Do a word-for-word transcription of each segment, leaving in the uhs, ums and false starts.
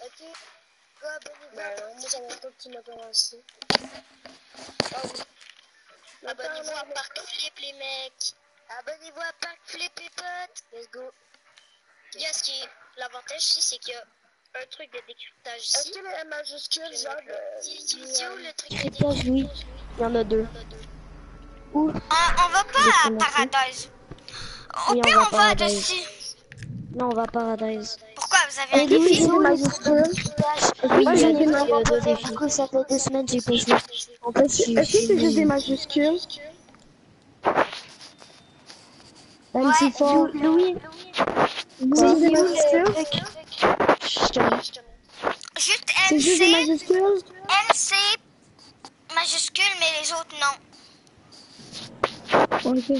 Ok. Go, abonnez-vous. Bah, moi, ça longtemps que tu m'as commencé. Ah oui. Abonnez-vous à Parc Flip, les mecs. Abonnez-vous à Parc Flip, les potes. Let's go. Il y a ce qui est l'avantage ici, c'est qu'il y a un truc de décryptage ici. Est-ce que le M majuscule, genre... C'est où le truc de Décryptage, oui. Il y en a deux. Où? On, on va pas à Paradise. Au oui, pire, on va, on va Paradise. dessus. Non, on va Paradise. Pourquoi vous avez un Et Louis, défi? c'est majuscule. Oui, Moi, il y a j'ai des des euh, deux majuscules. défis. Du coup, ça fait deux semaines, j'ai pas joué. En fait, Est-ce j'ai que c'est juste des fini. majuscules? Même Ouais. si fort. Louis, Louis, c'est juste des c'est où le majuscules? truc? Je te montre. Juste C'est M juste des C, majuscules? M C majuscule, mais les autres non. Ok.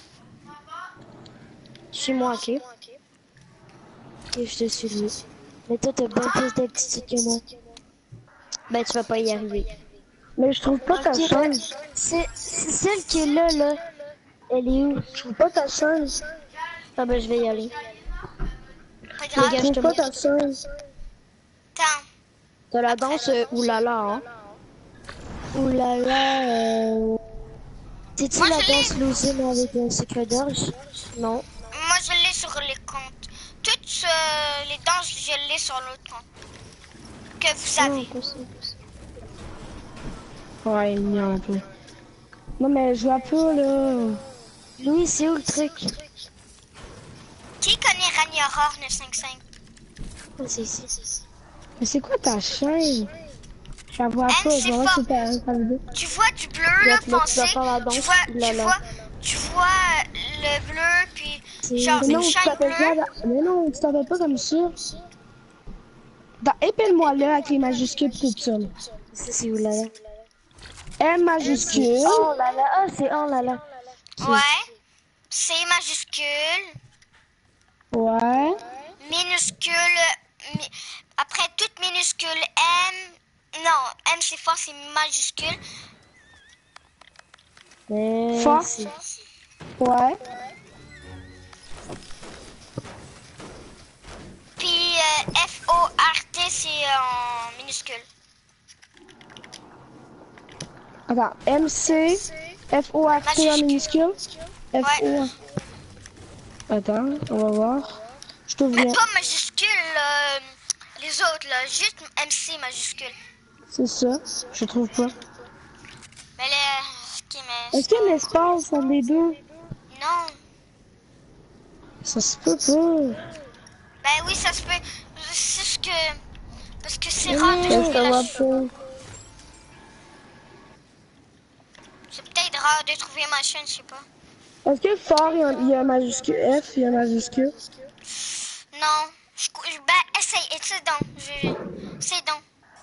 Suis-moi, ok? Et je te suis, Louis. Mais toi, t'as bien plus d'aptitude que moi. Ben, tu vas pas y arriver. Mais je trouve pas ta Ok, chaîne. c'est c'est celle qui est là, là. Elle est où? Je trouve pas ta chaîne. Ah ben, je vais y aller. Pas Je grave. Regarde, je te trouve pas montre. ta chaîne. Attends. T'as la danse euh, oulala, hein? Oulala, euh... C'est-tu Moi, la je l'ai. danse lousine avec un secret d'orge? Non. Moi, je l'ai sur les comptes. Toutes euh, les danses, je l'ai sur l'autre compte. Que vous Non, avez. pas ça. Ouais, il y a un peu. Non, mais je vois pas, là. Louis, c'est où le truc? Qui connaît Rani Aurore neuf cent cinquante-cinq? Ah, c'est ici. Mais c'est quoi ta chaîne? Je la vois Anne, pas, je c'est vois fort. que ta ta vidéo. Tu vois du bleu Là, là, tu vas pensez. faire la Tu danse vois, tu oulala. vois, tu vois euh, le bleu, puis C'est- genre Mais une non, tu chaîne t'appelles pas... bleue. Mais non, tu t'appelles pas comme ça. Dans- Épelle-moi là avec les majuscules toutes seules. Ça, c'est oulala. M majuscule. Oh là là, ah, c'est oh là là. Ok. Ouais. C majuscule, Ouais. minuscule. mi- Après toute minuscule, M. Non, M c'est fort, c'est majuscule. Merci. Ouais. Puis euh, F O R T c'est en minuscule. Attends, M C, F O R T en minuscule. F O. Attends, on va voir. Je t'ouvre Mais bien. pas majuscule, euh, les autres là, juste M C majuscule. C'est ça. Je trouve pas. Mais les. Ok, mais. Est-ce qu'il y a un espace entre les deux? Non. Ça se peut pas. Ben oui, ça se peut. C'est ce que. Parce que c'est Mais rare de non, je trouver te la. vois pas. C'est peut-être rare de trouver ma chaîne, je sais pas. Est-ce que fort, il y, a, il y a un majuscule F, il y a un majuscule? Non. Je, cou- je- ben, essaye, essaye donc. Je, essaye donc.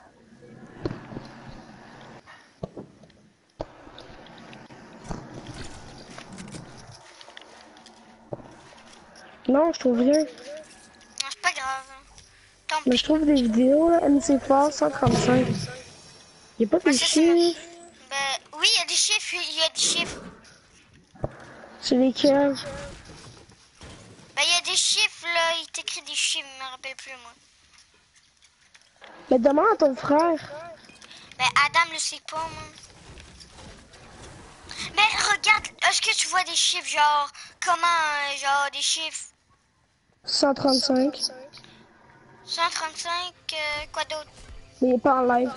Non, je trouve rien. Non, c'est pas grave. Tant Mais pis. je trouve des vidéos, là, M C fort cent trente-cinq. Il n'y a pas Moi, des ça, c'est ma- chiffres. Ben, oui, il y a des chiffres, il y a des chiffres. C'est lesquels? Ben, il y a des chiffres, là. Il t'écrit des chiffres, je me rappelle plus, moi. Mais demande à ton frère. Ben, Adam le sait pas, moi. Mais regarde, est-ce que tu vois des chiffres, genre, comment, euh, genre, des chiffres cent trente-cinq. cent trente-cinq, euh, quoi d'autre? Mais il est pas en live.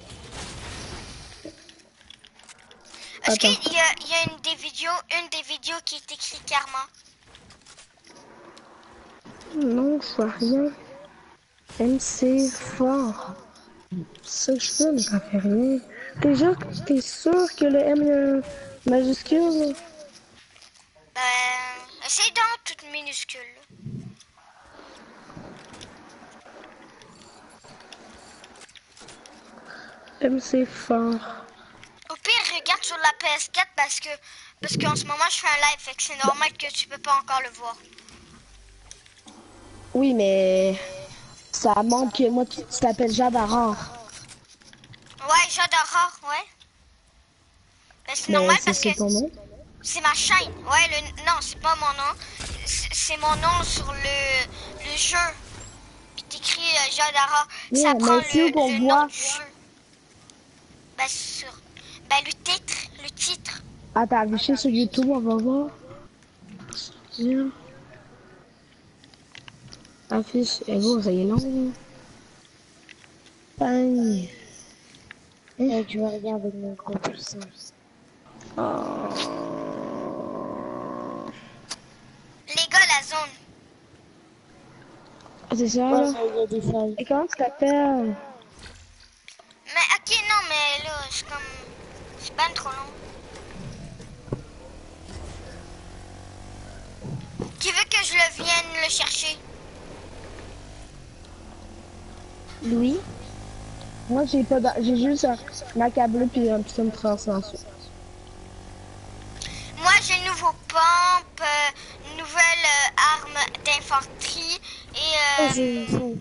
Est-ce Attends. qu'il y a, il y a une des vidéos, une des vidéos qui est écrite Karma? Non, je vois rien. M C fort. Ça que je fais, mais ça fait rien. T'es sûr, t'es sûr que le M est majuscule? Ben, essaye donc toute minuscule. M C fort. Au pire, regarde sur la P S quatre parce que, parce qu'en ce moment, je fais un live, fait que c'est normal que tu peux pas encore le voir. Oui, mais ça montre que moi, tu tu t'appelles Jade Aurore. Ouais, j'adore, ouais. Ben, c'est Mais normal c'est parce que c'est ton nom. c'est ma chaîne. Ouais, le, non, c'est pas mon nom. C'est c'est mon nom sur le, le jeu. Puis t'écris euh, Jadara, Yeah, ça mais prend c'est où le, qu'on le voit? nom du jeu. Bah, sur... Bah, le titre, le titre. Ah, t'as affiché sur YouTube, on va voir. Tiens. Affiche, et vous, ça y est long. Bang. Eh, tu vas regarder avec mon gros puissant. Oh. Les gars, la zone. Ah, c'est ça, Ouais, là? ça, il y a des failles. Et comment tu t'appelles? Mais ok, non, mais là, c'est comme... C'est pas trop long. Qui veut que je le vienne le chercher? Louis? Moi, j'ai pas d'a- j'ai juste un, ma câble puis un petit me transcensure. Moi, j'ai une nouvelle pompe, euh, une nouvelle euh, arme d'infanterie et... Oh, Euh, j'ai une faille.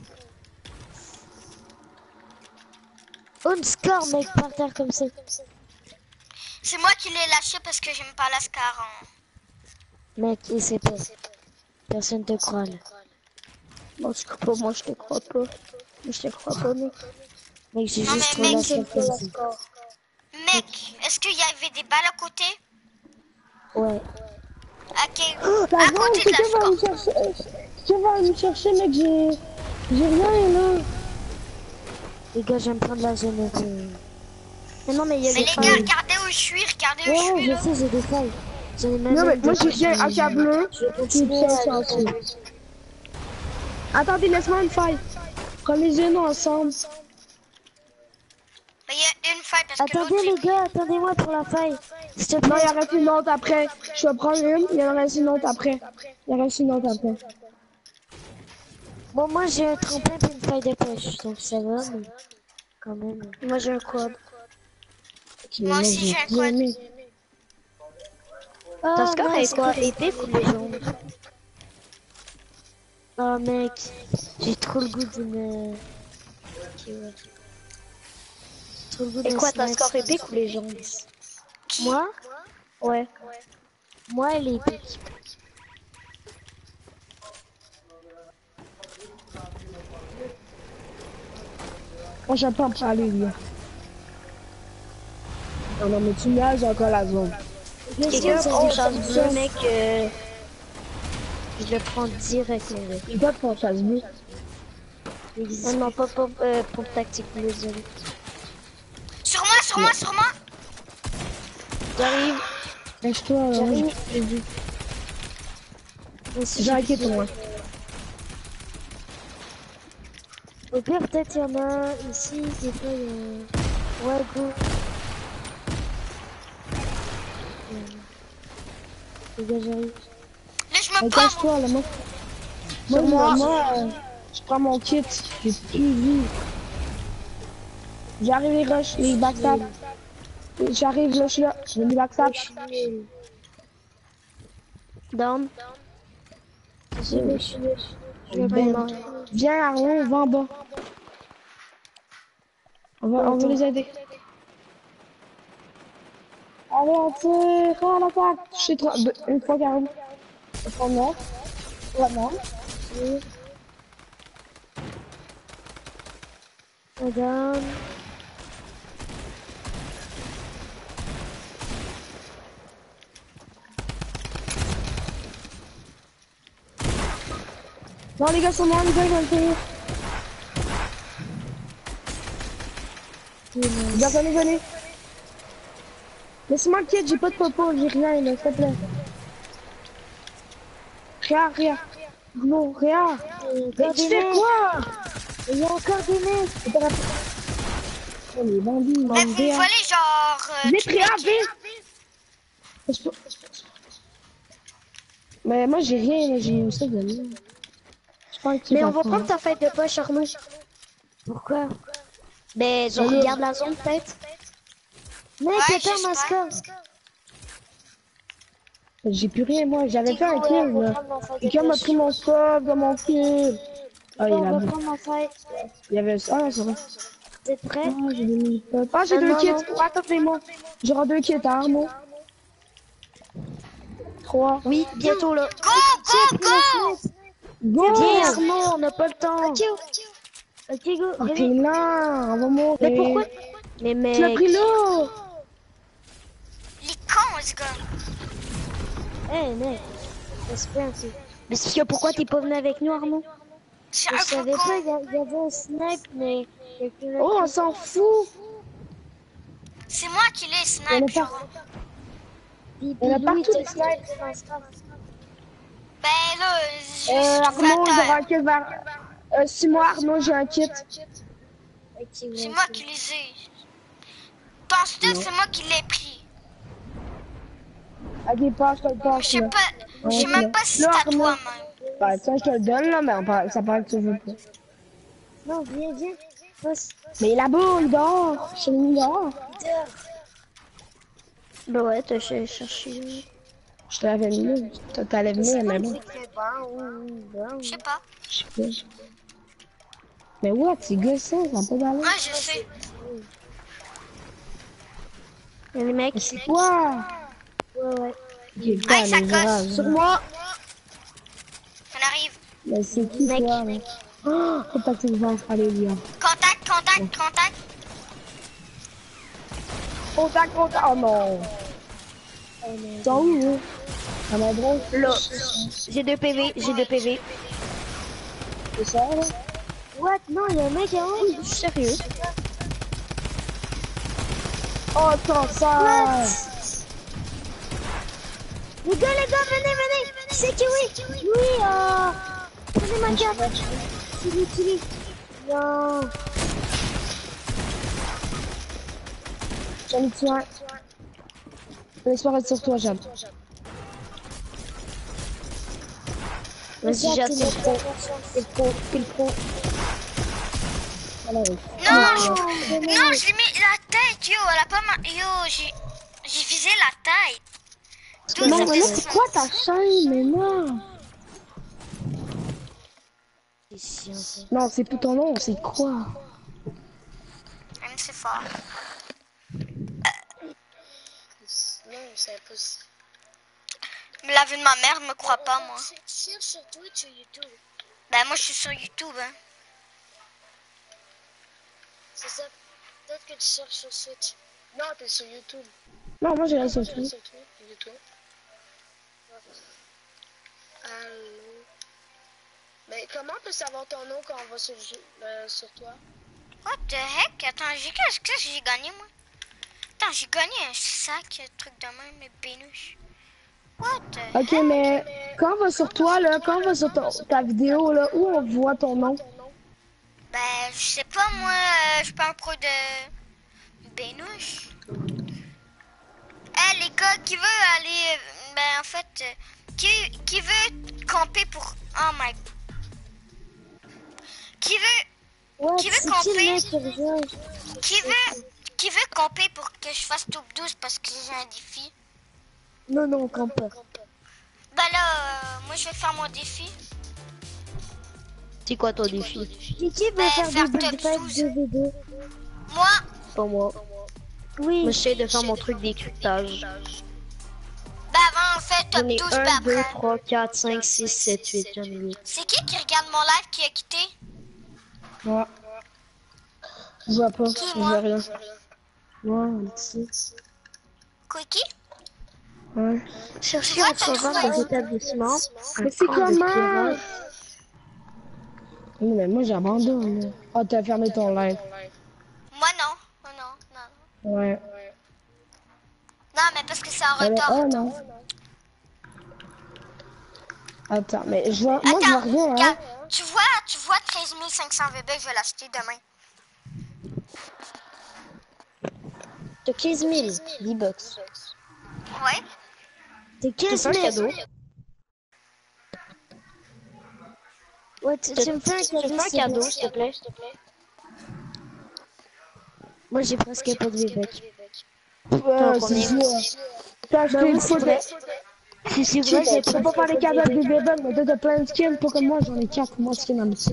Oh, une score, mec, par terre comme ça. c'est moi qui l'ai lâché parce que j'aime pas la Scar. Hein. Mec, il sait pas. Personne te croit, là. Moi, je crois pas, moi, je te crois pas. Moi, je te crois pas, mec. Mec, j'ai Non, juste mais trop la mec, score comme ça. Mec, est-ce qu'il y avait des balles à côté? Ouais. Ok, Oh, la à zone, côté de la quelqu'un va Scar. me chercher. Quelqu'un va me chercher, mec, j'ai... J'ai rien, là. Les gars, j'aime prendre la zone. euh. Mais non, mais il y a Mais des les failles. gars, regardez où je suis, regardez où je Ouais, suis je là. sais, j'ai des failles. J'en ai même Non, mais une moi, des j'ai rien, un câble. Je vais Puis, continuer ça, à ça, aller ça. dans- Attendez, laisse-moi une faille. Prenez les nous ensemble. Mais il y a une faille parce que Attendez, l'autre... les gars, attendez-moi pour la faille. S'il te Non, plaît. il en reste une autre après. Je vais prendre une, il en reste une autre après. Il en reste une autre après. Bon, moi, j'ai un tremplin et une faille de pêche. Donc, ça va, mais quand même. Moi j'ai un quad. Moi aussi, j'ai un quad. Oh, Ton score nice, est quoi? écoute. Épique ou légende? Oh, mec. J'ai trop le goût d'une... Trop le goût Et d'un quoi, ton snipe. score épique ou légende? Moi? Ouais. Moi, elle est épique. Moi, j'aime pas me parler, lui. Non, non, mais tu me j'ai encore la zone. Quelqu'un ça, prend c'est chasse des bleue, choses. mec. euh, Je le prends direct, mon gars. Il doit te faire chasse bleue. Il existe. Oh non, pas pour euh, pompe tactique, désolé. Sur moi, sur moi, sur moi. J'arrive. Lâche-toi, là. J'arrive. Moi aussi, J'ai inquiet pour moi. Au pire, peut-être il y en a un ici, des fois il y a... Ouais, go. Euh, Les gars, j'arrive. Là, je me Mais prends. cache-toi, là, moi. Moi, moi, moi, euh, je prends mon kit. J'ai plus vu. J'arrive les rush, les backstab. J'arrive là, je suis là. J'ai mis backstab. Down. Je suis là, je suis là. Je vais pas y mort. Viens, Arlon, on va en bas. On va, on va les aider. Allez, on tire à l'attaque. Je suis trop... Une fois carrément. On prend neuf. Vraiment. Madame. Non, les gars, sont morts, les gars, ils vont le tenir. Les gars, venez, venez. Laisse-moi le kit, j'ai pas de popo, j'ai rien, là, s'il te plaît. Rien, rien. Non, rien. Mais tu fais quoi? Il y a encore des mecs. Oh, les bandits, ils Mais vont vous me volez genre... Euh, Vite, tous rien, mes vite. Mais moi, j'ai rien, là, j'ai une seule de merde. Je pense que Mais on va prendre ta fête de poche, Arnaud. Pourquoi? Ben, je Allez. regarde la zone peut-être. Mec, Ouais, attends, ma j'espère. score. J'ai plus rien, moi, j'avais fait un Ouais, kill, on va là. prendre ma faille de Quelqu'un m'a pêche. pris mon scope dans mon kill. Ah, il On a va vu. prendre ma faille. Il y avait ça, ah, ça va. Vous êtes prêts? Ah, j'ai des mini potes. Ah, j'ai Ah, deux non, kits. non. Attendez-moi. J'aurai deux kits, hein, Arnaud. Trois. Oui, bientôt là. Go, go, go. Go! Viens Arnaud, on n'a pas le temps. Ok, go, Oh, t'es venez. lent, on va mourir. Mais pourquoi? Mais mec. Tu l'as pris là. Il est con, ce gars. Eh, mec. Respect un peu. Mais c'est que pourquoi t'es pas venu avec nous, Arnaud? C'est Je un savais peu pas, con. il y a- il y avait un snipe, mais quelqu'un l'a Oh, on pris. s'en fout. C'est moi qui l'ai On snipe, est pas- genre. Puis, On a puis Louis, partout t'as des snipes. snipé dans Star. Ben là, je Euh, suis tombé Arnaud, à j'aurai un terre. kit vers... Euh, c'est moi, Arnaud, j'ai un kit. Ok, C'est ouais, moi ok. qui les ai. Ton stuff, Non. c'est moi qui l'ai pris. Ok, passe, je te le Mais passe, je sais là. pas, je sais Ouais, même là. pas si Là, c'est à Arnaud. toi, même. Bah, tiens, je te le donne, là, mais on parle- ça paraît que tu veux pas. Non, viens, viens. Passe. Mais là-bas, il dort. Je l'ai mis dehors. Bah ouais, t'as ch- cherché. Je te l'avais mis là. Toi, t'allais venir, mais bon. C'est bon, ou bon. Je sais pas. Je sais pas. Mais ouais, tu gossant, ça n'a pas d'allure. Ouais, je sais. Et les mecs. Mais c'est quoi? Ouais, ouais. Ok, pas, Hey, ça mais gosse. grave. Sur moi. On arrive. Mais c'est qui, Mec. toi, là? Oh, faut pas que tu vas aller, Léa. Contact, contact, contact. Contact, contact. Oh non. T'es où, là? Ça m'a drôle. Là. J'ai deux P V, j'ai deux P V. C'est ça, là? What? Non, il y a un mec en haut. Je suis sérieux. Oh, ton ça! Les gars, les gars, venez, venez. C'est qui, oui? Oui, euh. Prenez ma carte. Tili, tili. Non. J'en ai tué un. Laisse-moi être sur toi, Jeanne. Vas-y, j'attends. C'est le pro, c'est le pro. Voilà, oui. Non, je... non, je lui ai mis la tête, yo. Elle a pas ma... Yo, j'ai j'ai visé la tête. D'où Non, ça mais fait là, ça? c'est quoi ta chaîne? Mais non! C'est chiant, ça. Non, c'est plus ton nom, c'est quoi? Même c'est fort. Non, c'est impossible. Mais la vue de ma mère me croit pas, moi. Cherche sur Twitch ou YouTube. Ben, moi, je suis sur YouTube, hein. C'est ça. Peut-être que tu cherches sur Switch. Non, t'es sur YouTube. Non, moi j'ai la Sur Sophie. Twitch, YouTube. Allô. Mais comment on peut savoir ton nom quand on va sur, euh, sur toi? What the heck? Attends, j'ai qu'est-ce que j'ai gagné, moi? Attends, j'ai gagné un sac, un truc de même, mais bénuche. What the Ok, heck? mais quand on va sur toi, là, quand on va sur ton- ta vidéo, là, où on voit ton nom? Ben, je sais pas, moi, euh, je suis pas un pro de bénuche. Eh, les gars, qui veut aller... euh, Ben, en fait, euh, qui, qui veut camper pour... Oh my... Qui veut... Ouais, Qui veut c'est qui le camper? mec qui revient? Qui veut... Qui veut camper pour que je fasse top douze parce que j'ai un défi? Non, non, on campe pas. Ben là, euh, moi, je vais faire mon défi. C'est quoi ton défi? Qui qui veut Ben, faire faire des top build fight douze. deux v deux? Moi, Pas moi. Oui. Moi, j'essaie de faire mon truc décryptage. ben avant, on fait top J'en ai douze, un, puis deux, après. trois, quatre, cinq, six, sept, huit. J'en ai huit. C'est qui qui regarde mon live qui a quitté? Moi. Je vois pas, Qui, je moi? vois rien. Ouais, merci. Quoi, qui? Ouais. Cherchez à travers les établissements. Mais c'est comment? Oui, mais moi j'abandonne. là. Oh, t'as fermé ton live. Moi, non. Oh, non, non. Ouais. Non, mais parce que c'est en Elle est- retard. Oh non. Attends, mais je vois, moi je vois Attends, rien, hein. regarde, tu vois, tu vois treize mille cinq cents V B, je vais l'acheter demain. T'as quinze mille V-Bucks. Ouais. T'es Tu quinze fais un mille. cadeau. Ouais, tu, tu me fais un Tu fais cadeau, un s'il te cadeau, plaît. s'il te plaît. Moi, j'ai presque pas de V-Bucks. Ouais, c'est combien? sûr. T'as acheté oui, une c'est fois vrai. de... Si c'est Tu vrai, j'ai tu peux pas faire des cadeaux de V-Bucks, mais toi t'as plein de skins, pas comme moi, j'en ai quatre, moi, skins en boutique.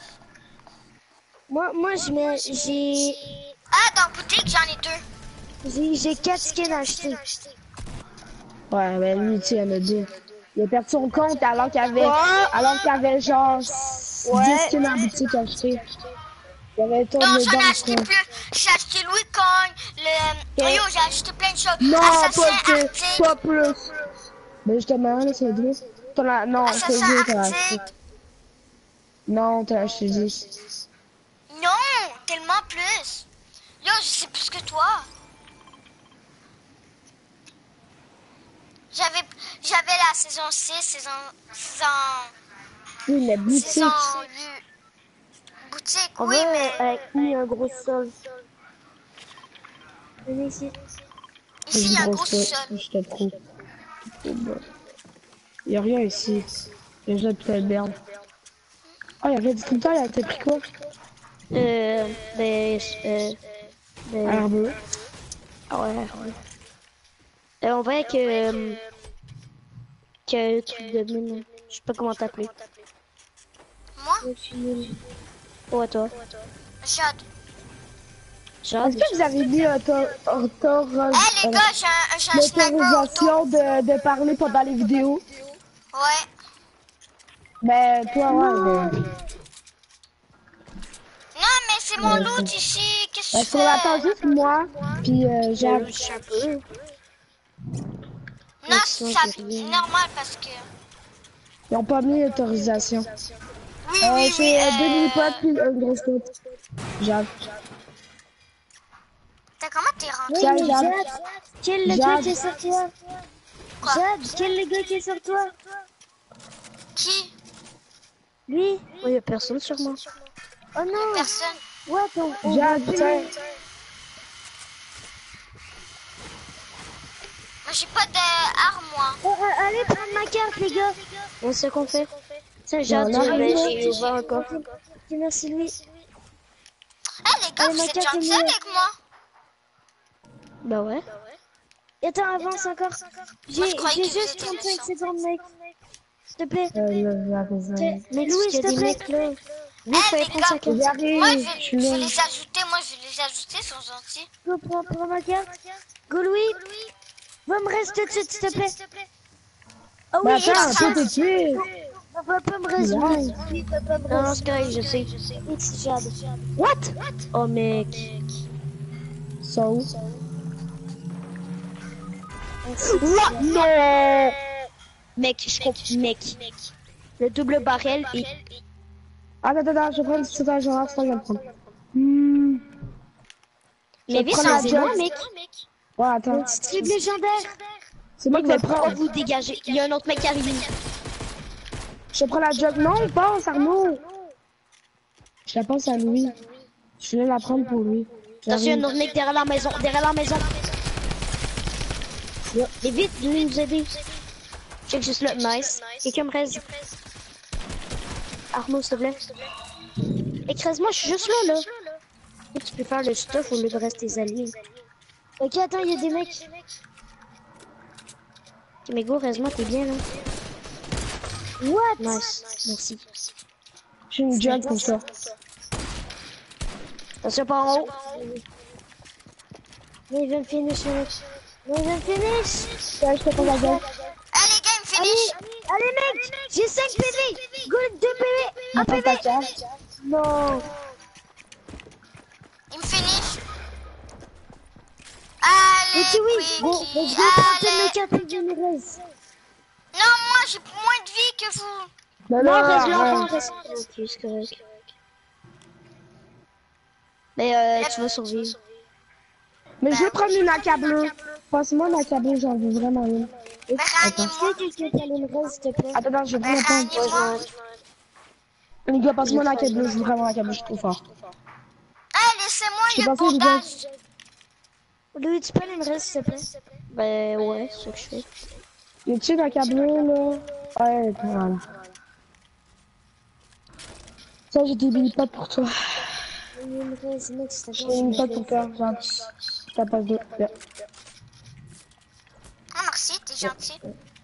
Moi, moi, je mets, j'ai, Ah, dans la boutique, j'en ai deux. j'ai, j'ai quatre skins à acheter. Ouais, mais lui, tu sais, il y en a deux. Il a perdu son compte alors qu'il avait, alors qu'il avait genre dix skins en boutique achetés. Il y avait tant Non, de j'en ai dents, acheté quoi. plus. J'ai acheté Louis Cogne, le... Ok. Yo, j'ai acheté plein de choses. Non, Assassin pas que, Arctique. pas plus. Mais justement, là, c'est deux. T'en as, non, c'est Assassin deux, t'as acheté. Arctique. Non, t'as acheté dix. Non, tellement plus. Yo, je sais plus que toi. J'avais j'avais la saison six, saison... saison... Oui, mais boutique. saison huit. Boutique, On oui, va mais... avec lui un gros sol. Venez ici. Ici, il y a un gros grosse sol. Je te trouve. Il y a rien ici. Il y a déjà toute la merde. Ah, il y avait du tout il a été pris quoi? Euh, des, euh, des... Herbe. Ah ouais, ouais. Euh, on va avec, euh, que truc de mine. Je sais pas comment t'appeler. Moi, Ouais, toi. Jade. Jade. Est-ce que vous avez mis l'autorisation Eh les gars, j'ai un, j'ai un sniper auto. de, de parler pendant les vidéos? Ouais. Ben, toi, ouais, mais... Non, mais c'est mon Ouais, loot c'est- ici. Qu'est-ce que Parce tu qu'on attend fais? juste moi, puis euh, j'ai... un peu. Non, sinon, ça- j'ai rien. normal parce que... Ils ont pas mis l'autorisation. Oui, Euh, oui, oui. j'ai euh, deux euh, mini-potes, puis une grosse tête. Jade. T'as comment t'es rentré? Oui, Tiens, mais Jade. Jade, quel le Jade. gars qui est sur toi? Quoi? Jade, quel le gars qui est sur toi? Qui? Lui? Il y a personne sur moi. Oh non! Personne. Ouais, on, on Jade, va tiens. Moi, j'ai pas d'arme, moi. Oh, euh, allez prendre ma carte, les gars! On sait qu'on fait. Tiens, Jade, Non, non, j'ai non. j'ai ouvert encore. Merci, lui. Eh les gars, Allez, vous ma êtes carte est gentils mieux. avec moi. Bah ouais. Et attends, avance encore. Moi, J'ai je croyais j'ai que vous juste étiez trente-cinq méchants. secondes, mec. S'il te plaît. Euh, là, là, Tiens, là. Mais Louis, s'il te plaît. là. Lui, Eh fallait les prendre sa gars, carte. J'arrive, moi, je je suis vais, je là. vais les ajouter. Moi, je vais les ajouter, ils sont gentils. Go, prends, prends ma carte. Go, Louis. Va me rester tout de suite, s'il te plaît. Ah Mais oui, et attends, si toi, t'es tué. on va pas me résumer. Oui, va pas me Non, non, résumer. c'est correct, je sais. X, Jade. What? Oh, mec. So? What? Non! Mec, je comprends. Mec. Le double barrel et... Attends, attends, attends, je prends une petite seconde, je vais le prendre. Hmm. Mais vite, prends la c'est moi, jug. mec. Ouais, attends. Truc légendaire. C'est moi Mec, qui vais mais le pourquoi prendre. vous dégagez? Il y a un autre mec qui arrive. Je prends la jug. Non, pense, Arnaud. Je la pense à Louis. Je voulais la prendre pour lui. Attention, il y a un J'arrive. autre mec derrière la maison. Derrière la maison. Et vite, venez nous aider. Check juste là. Nice. Quelqu'un me reste. Arnaud, s'il te plaît. Écrase-moi, je suis juste là, là. Et tu peux faire le stuff au lieu de rester tes alliés. Ok, attends, il y a des mecs. Ok, mais go, reste-moi, t'es bien, là. What? Nice. Merci. J'ai une jug pour ça. Attention, pas en haut. Mais il va me finish, mec. Mais il va me finish. Ouais, je te prends la jug. Eh les gars, ils me finissent. Allez, allez, mec. J'ai cinq P V. Go, deux P V. un Prends P ta V. carte. Non. Ils me finissent. Allez, Ok, oui. Quickie, Bon, let's go, prends allez. mes cartes et je me reste. Non, moi, j'ai moins de vie que vous. Non, Non, non, reste là, arrête. non, reste. Ok, c'est correct. Mais euh, tu vas survivre. Mais je vais prendre une A K bleue. Passe-moi une A K bleue, j'en veux vraiment une. Mais réanime-moi. Est-ce que quelqu'un qui a une reste, s'il te plaît? Attends, attends, je vais Mais prendre la prendre. réanime-moi. Les gars, passe-moi une A K bleue, je veux vraiment une A K bleue, je suis trop fort. Eh, laissez-moi, il y Je a sais pas si bandage. Louis, tu peux aller me reste, s'il te plaît? Ben ouais, c'est ce que je fais. Y a-tu une A K bleue, là? Ouais, voilà. Ça, j'ai des mini potes pour toi. Il me reste, mec, c'est J'ai des mini potes pour toi, gentil. T'as pas de. Bien. Ah, merci, t'es gentil.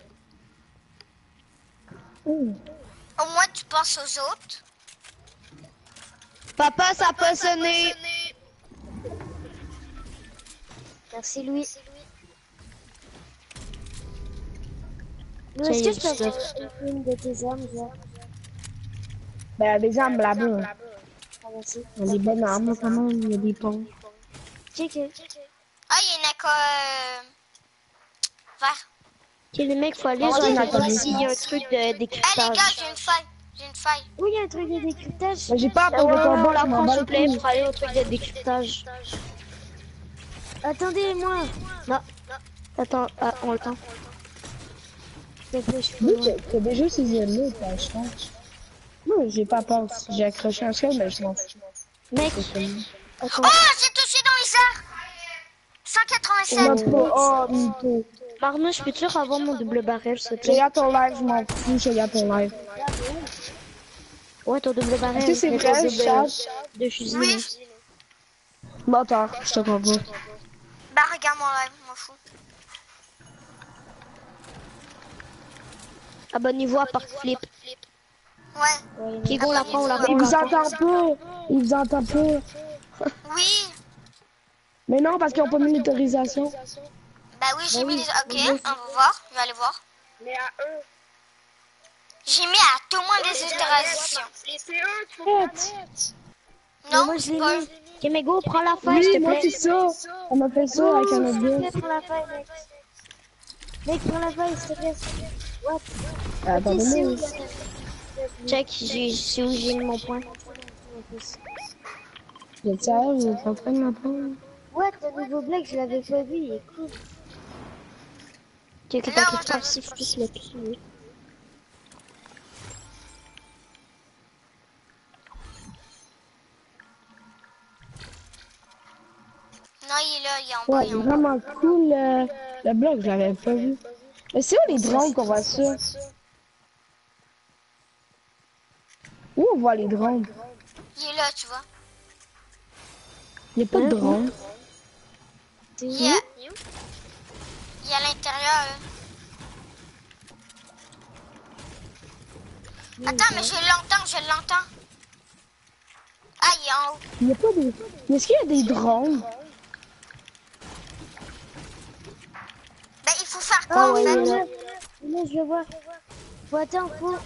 Ouh. Au moins, tu penses aux autres. Papa, ça peut sonner. Merci, Louis. Tiens, Louis, y a est-ce que du je peux stuff. avoir une de tes armes, genre? Ben, des armes là-bas. merci. Il y a des bonnes armes quand même, il y a des ponts. Ok, ok. Ah, il y a une école euh... vert. Ok, les mecs, faut aller Oh, sur il y en a les pas voir beaucoup. s'il y a un truc de Eh les décryptage. gars, j'ai une faille. J'ai une faille. Oui, il y a un truc de décryptage. Mais j'ai pas Ah peur ouais, de ouais, combat, on la je m'en prend, bats s'il les vous plaît, couilles. pour aller au truc de décryptage. Attendez-moi. Non. Attends, ah, on le tend. S'il te plaît, je suis pas Oui, loin. t'as déjà ces ailes-là, t'as je pense. Moi, j'ai pas peur. Si j'ai accroché un sol, mais je m'en fous. Mec, C'est comme... attends. Oh, j'ai touché dans les airs. cent On a quatre-vingt-sept. pas... Oh, Mito. Marmouche, peux-tu avoir mon double barrel, s'il te Je plaît? regarde ton live, je m'en fous, je regarde ton live. Ouais, ton double barrel. Est-ce que c'est mais ton vrai, double chat? de fusil, Oui. là. Menteur, je te crois pas. Bah, regarde mon live, m'en fous. Abonnez-vous à Park Flip. Ouais. Pigon, on la prend, on la prend, Il on la vous prend. entend pas. Il vous entend pas. Oui. Mais non, parce qu'ils ont pas mis l'autorisation. Bah oui, j'ai Bah mis oui. les... Ok, on va voir. Je vais aller voir. Mais à eux. J'ai mis à tout le monde des itérations. Et c'est eux qu'il faut pas mettre. Mais Non, moi, je l'ai pas... mis. Ok, mais go, prends la feuille, s'il Oui, te moi plaît. c'est ça. On m'a fait ça Go, avec un autre s'il te plaît, gars. prends la feuille, mec. Mec, prends la feuille, s'il te plaît. What? Euh, Ok, c'est Attendez-moi. où, là? Check, j'ai- c'est où j'ai mis mon point. Vous êtes sérieux, vous êtes en train de m'apprendre? What? Le nouveau black, je l'avais pas vu, il est cool. Ok, ok, Non, t'inquiète pas, je- si je puisse le tuer. Non, il est là, il est en bas. Ouais, Il est en bas. vraiment cool. euh, Le blog, je l'avais pas vu. Mais c'est où les drones qu'on voit ça? Où on voit les drones? Il est là, tu vois. Il n'y a pas de drones. C'est Il est, où? il est à l'intérieur, là. Attends, mais je l'entends, je l'entends. Ah, il est en haut. Il n'y a pas de... Mais est-ce qu'il y a des drones? Ben, il faut faire quoi, Ah en ouais, il fait? est là. Là, je le vois. Faut attendre, faut...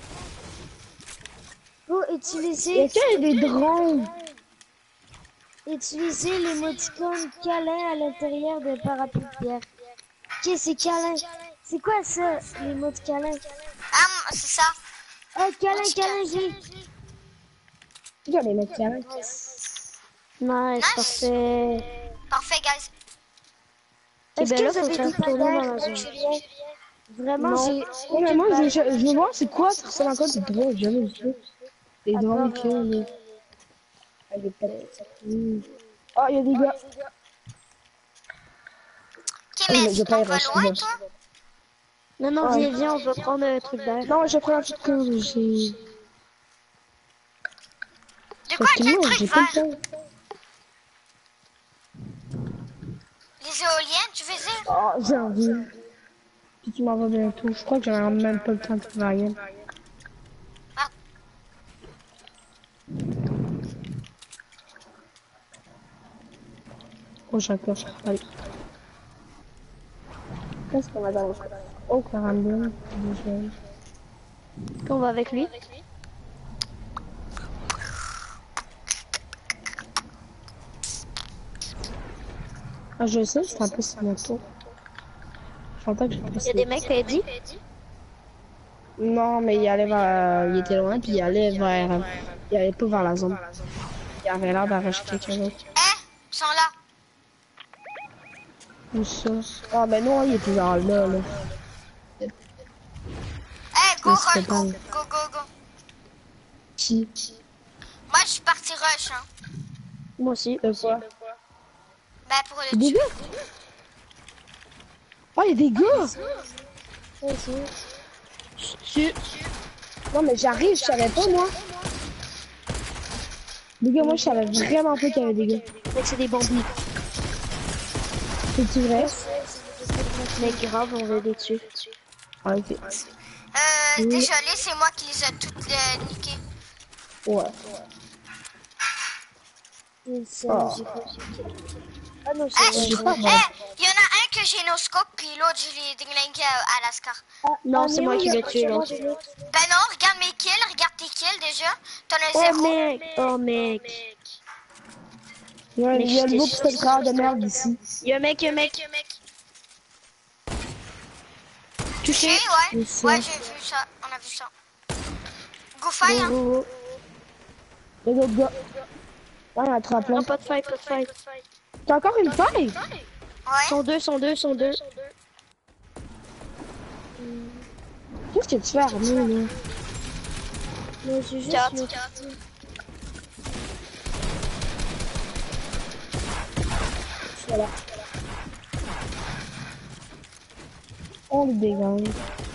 Faut utiliser... Est-ce qu'il y a des drones? Utiliser l'émoticône câlin à l'intérieur d'un parapluie de pierre. Ok, c'est câlin. C'est quoi ça, l'émote câlin? Ah, m- c'est ça. Oh, câlin, câlin, j'ai... Il y a des mecs qui arrivent. Nice, parfait. Parfait, guys. Est-ce que vous avez des bagages, Julien? Vraiment, Non. j'ai... Ouais, mais moi, je, je, je veux voir c'est quoi, ça ressemble à quoi des drones, j'ai jamais vu. Des drones qui ont les... Ah, il y a pas de... Ah, il y a des gars. Ok, mais mais je tu vais pas t'en y vas rester, loin, là. toi? Non, non, Ouais. viens, viens, on va prendre un truc d'air. Non, je prends un truc que j'ai... De quoi, Parce que quel moi, truc j'ai pas le vert? temps. Les éoliennes, tu faisais? Ah, j'ai envie. Puis tu m'en vas bientôt. Je crois que j'aurai même pas le temps de travailler. Ah. Oh, j'ai encore travaillé. Qu'est-ce qu'on a dans le... Oh, quarante-deux. Déjà. On va avec lui. Ah, je sais, c'est un peu sur mon tour. J'entends que j'ai Il y a passé. des mecs, t'as dit? Non, mais il allait vers... Il était loin, puis il allait vers... Il allait pas vers la zone. Il avait l'air d'arracher quelqu'un d'autre. Eh, ils sont là. Où ça? Ah, mais non, il était genre là, là. Eh, go, Mais c'était rush, go, pas- go, go, go. Qui? Moi, je suis parti rush, hein. Moi aussi. De quoi? Ben, pour le Des tuer. gars? Oh, il y a des gars! Ouais, c'est... Tu... Non, mais j'arrive, je savais pas, moi. Les gars, moi, je savais vraiment pas qu'il y avait des gars. Mec, c'est des bambis. C'est-tu vrai? Mec, grave, on va les tuer. Ah, ok. Euh, Oui. désolé, c'est moi qui les ai toutes euh, niquées. Ouais. C'est- Oh. j'ai pas- Ah non, Eh, c'est je- vrai. eh, il y en a un que j'ai nos scopes, puis l'autre, je l'ai déglingué à, à l'ascar. Non, c'est moi qui l'ai tué, l'autre. Ben non, regarde mes kills, regarde tes kills déjà. T'en as Oh, zéro. mec. Oh, mec. Il y a, il y a le groupe secteur de merde ici. Y'a un mec, y'a un mec. Touché, Touché. ouais. C'est Ouais, ça. j'ai vu ça. On a vu ça. Go fight, hein. Go, go, go. Les autres gars. Ouais, il y en a trop plein. Non, pas de fight, pas de fight. T'as encore une faille? Ouais. Sont deux, sont deux, sont deux. Qu'est-ce que tu fais, Arnaud, là? Non, j'ai juste Quatre. le- Voilà. Oh, le dégâts.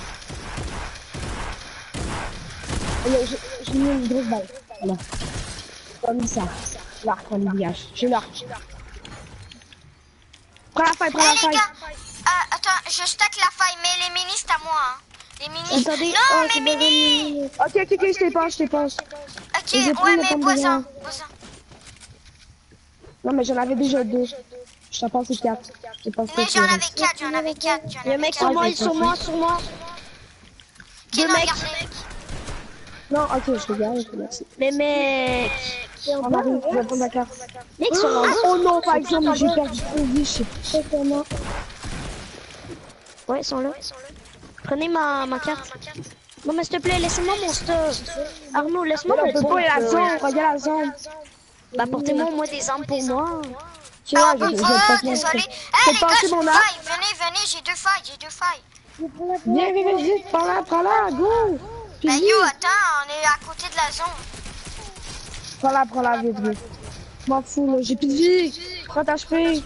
J'ai j'ai mis une grosse balle. Là. Comme ça. L'arc, on dégage. J'ai l'arc. Prends la faille, prends Eh la les faille. gars, euh, attends, je stack la faille, mais les minis c'est à moi. Hein. Les minis. Attendez, Non, oh, mes c'est minis. Ok, ok, ok, je t'éponge, je t'éponge. Ok, J'ai pris ouais, le mais pompe bois-en, de bois-en. Non, mais j'en avais déjà deux. Je t'en passe quatre. Je pense que Mais c'est j'en vrai. avais quatre, j'en avais quatre, j'en Y'a un avais mec sur quatre. moi, ils sont moi, sur moi. Ok, deux non, mecs. regardez. Non, ok, je regarde, je te remercie. Mais mec. On arrive, je vais prendre la carte. Mec, ils sont en bas. Oh non, par exemple, j'ai perdu trop vite, je sais pas comment. Ouais, ils sont là. Prenez ma, ma carte. Non, mais s'il te plaît, laissez-moi mon stuff. Arnaud, laisse-moi On mon peut pompe, pas, il y a la là. zone, regarde la zone. Bah, portez-moi au moins des armes pour moi. Tu vois, Ah, je on je peut vais pas, te désolé. passer. Eh les gars, passer j'ai mon une arc. faille. Venez, venez, j'ai deux failles, j'ai deux failles. Viens, viens, viens, vite, prends la, prends la, go. Puis Ben vite. yo, attends, on est à côté de la zone. Prends la, prends la, vite, vite. Je m'en fous, là, j'ai plus de vie. Prends ta cheville.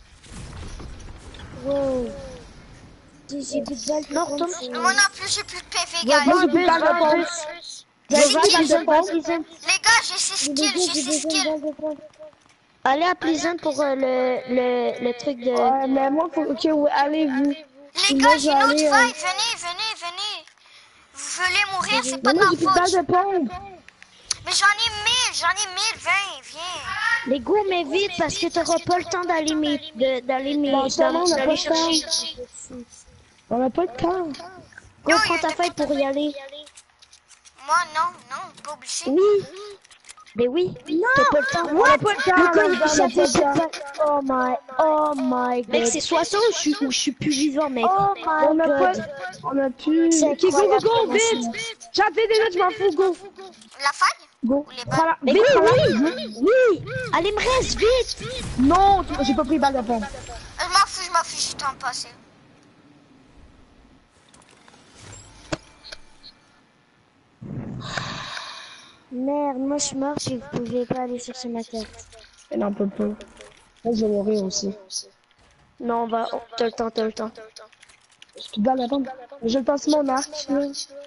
Wow. J'ai plus de balles. Non, retourne. Moi non plus, j'ai plus de P V, Moi, guys. j'ai plus de balle de pompe. J'ai C'est vingt qui? balles de pompe. Les gars, j'ai six kills, j'ai six kills. Allez à Pleasant pour euh, le, le, le truc de... Ouais, mais moi, faut, ok, ouais, allez, vous. Les Moi, gars, je j'ai vais une autre aller, euh, faille. Venez, venez, venez. Vous voulez mourir, c'est pas Mais de moi, ma j'ai plus de balles faute. de pompe. Mais j'en ai mille, j'en ai mille, vingt, viens. Les go, mais vite, parce que t'auras pas le temps d'aller mes... de- d'aller mes... Bon, justement, on n'a pas d'aller de chercher. temps. On n'a pas de temps. Go, Yo, prends y a ta des feuille pour y aller. Moi, non, non, pas obligé. Oui. Mais oui, t'as pas le temps. On n'a pas de temps. Le gars, on il n'a s'est pas de fait temps. Oh my, oh my god. Mec, c'est soit ça ou je suis, ou je suis plus vivant, mec. Oh On my n'a pas, god. on a plus. C'est Ok, go, go, incroyable go, comment vite. J'avais déjà, je m'en fous, go. La faille? Go. Ou les Prends la, Mais vite, oui, prends la. oui, oui. Allez, me reste, vite. Non, tu- j'ai pas pris balle de pompe. Je m'en fous, je m'en fous, j'ai temps passé. Merde, moi je suis mort si vous pouvez pas aller chercher ma carte. Elle n'en peut pas. Moi, je vais mourir aussi. Non, on va, oh, t'as le temps, t'as le temps. J'ai plus de balle de pompe. Je passe mon arc, là.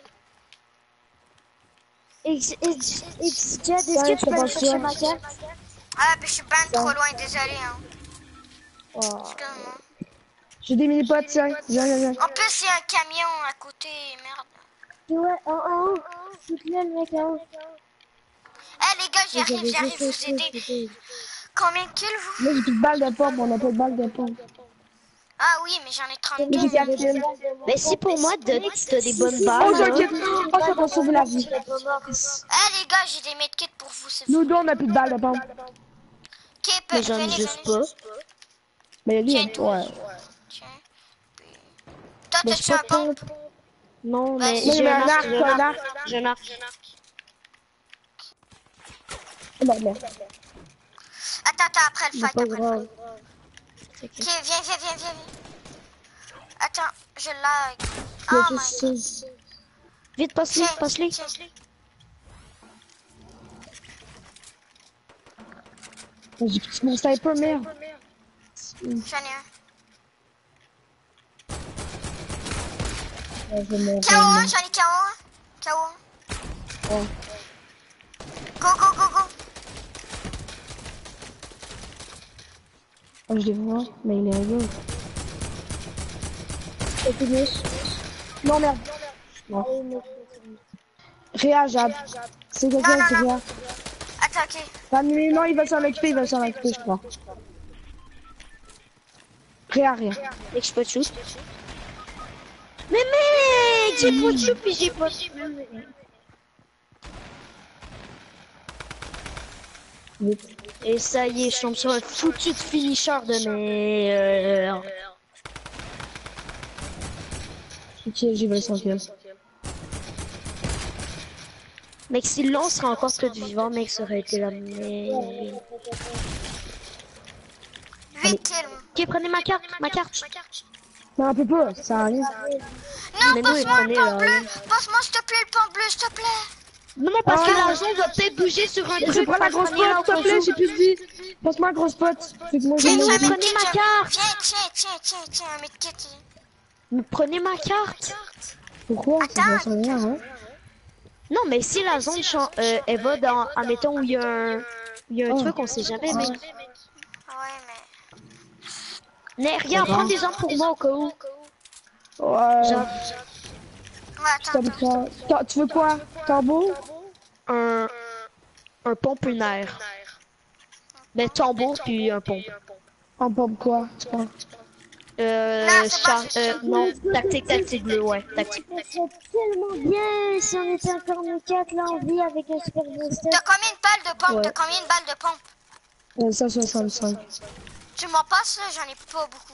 X, X, X, Jet, est-ce Ouais, que tu peux je aller pense chercher pas. ma carte? Ah, mais je suis ben trop loin, désolé. Hein. Oh. Excuse-moi. J'ai des mini-potes, tiens. Viens, viens, viens. En plus, il y a un camion à côté, merde. Ouais, en haut. C'est là le mec en haut. Eh les gars, j'arrive, j'arrive vous aider. Combien de kills vous? Moi, j'ai plus de balle de pompe. On n'a pas de balle de pompe. Ah oui, mais j'en ai Moi, trente-deux. j'ai quatre kills. Mais si pour moi, t'as t'as des bonnes Oh, balles, j'ai un là. kill. Oh, ça m'a sauvé la vie. Eh les gars, j'ai des medkits pour vous, c'est Nous fou. deux, on n'a plus de balle de pompe. Ok, peu- Mais j'en ai venez, juste venez. pas. Mais lui, Tiens, ouais. toi. Tiens. Toi, Mais t'as-tu j'ai un pas de pompe? Non, mais Vas-y. Moi, j'ai j'ai un un arc, arc, j'ai un un arc, arc. j'ai un arc. Oh, bordel. Attends, attends, après le C'est fight, pas après le grave. fight. Ok, viens, viens, viens, viens, viens. Attends, je lag. Il y a Oh juste my ça. god. Vite, passe-les, Tiens, passe-les. tiens. J'ai plus mon sniper, merde. J'en ai un. Ouais, je vais mourir. K O un, j'en ai K O un. K O un. Ouais. Go, go, go, go. Oh, je les vois, mais il est ailleurs. C'est fini. Non, merde. Non. Réa, Jade. C'est quelqu'un Non, qui non, non. Réa. Attends, ok. Ah, mais non, il va s'en occuper, il va s'en occuper, je crois. Prêt à rien. Mec, je peux te shoot. Mais mec, j'ai pas de shoot puis j'ai pas de shoot. Vite. Et ça y est, je tombe sur un foutu de finisher de merde. Ok, j'ai volé son kill. Mec, si l'on serait encore que du vivant, mec, ça aurait été la merde. huit kills. Ok, prenez ma carte, ma carte. Non, un peu pas, ça sert à rien. Non, Mais nous, passe-moi prenez le pan là. bleu. Passe-moi, s'il te plaît, le pan bleu, s'il te plaît. Non, non, parce Oh, que non. la zone va peut-être bouger sur un Je truc. prends la grosse prenez là pote, s'il au te plaît, cas j'ai plus de vie. Passe-moi la grosse pote. Fait que moi, j'ai Viens, Mais j'ai oui, un une prenez medkit. ma je- carte. Viens, tiens, tiens, tiens, tiens, un medkit. où. Prenez ma carte. Pourquoi? Ça Attends. sert à rien, hein. Non, mais si la zone chan- euh, elle va dans, admettons, où il y a un, où il y a un Oh. truc, on sait jamais, mec. Ouais, mais... Mais regarde, prends des armes pour moi au cas où. Ouais. Genre, Ouais, attends, Comme attends. ça. Ta- Tu veux quoi? Tambour? un, un pompe lunaire. Ben, tambour puis un pompe. En pompe quoi? quoi? Euh, Non, c'est char- pas- c'est euh, chaud. non, tactique, tactique bleu, ouais, tactique. Ça serait tellement bien si on était encore nous quatre là en vie avec un super booster. T'as combien de balles de pompe? Ouais. T'as combien de balles de pompe? Euh, cent soixante-cinq. Tu m'en passes, là? J'en ai pas beaucoup.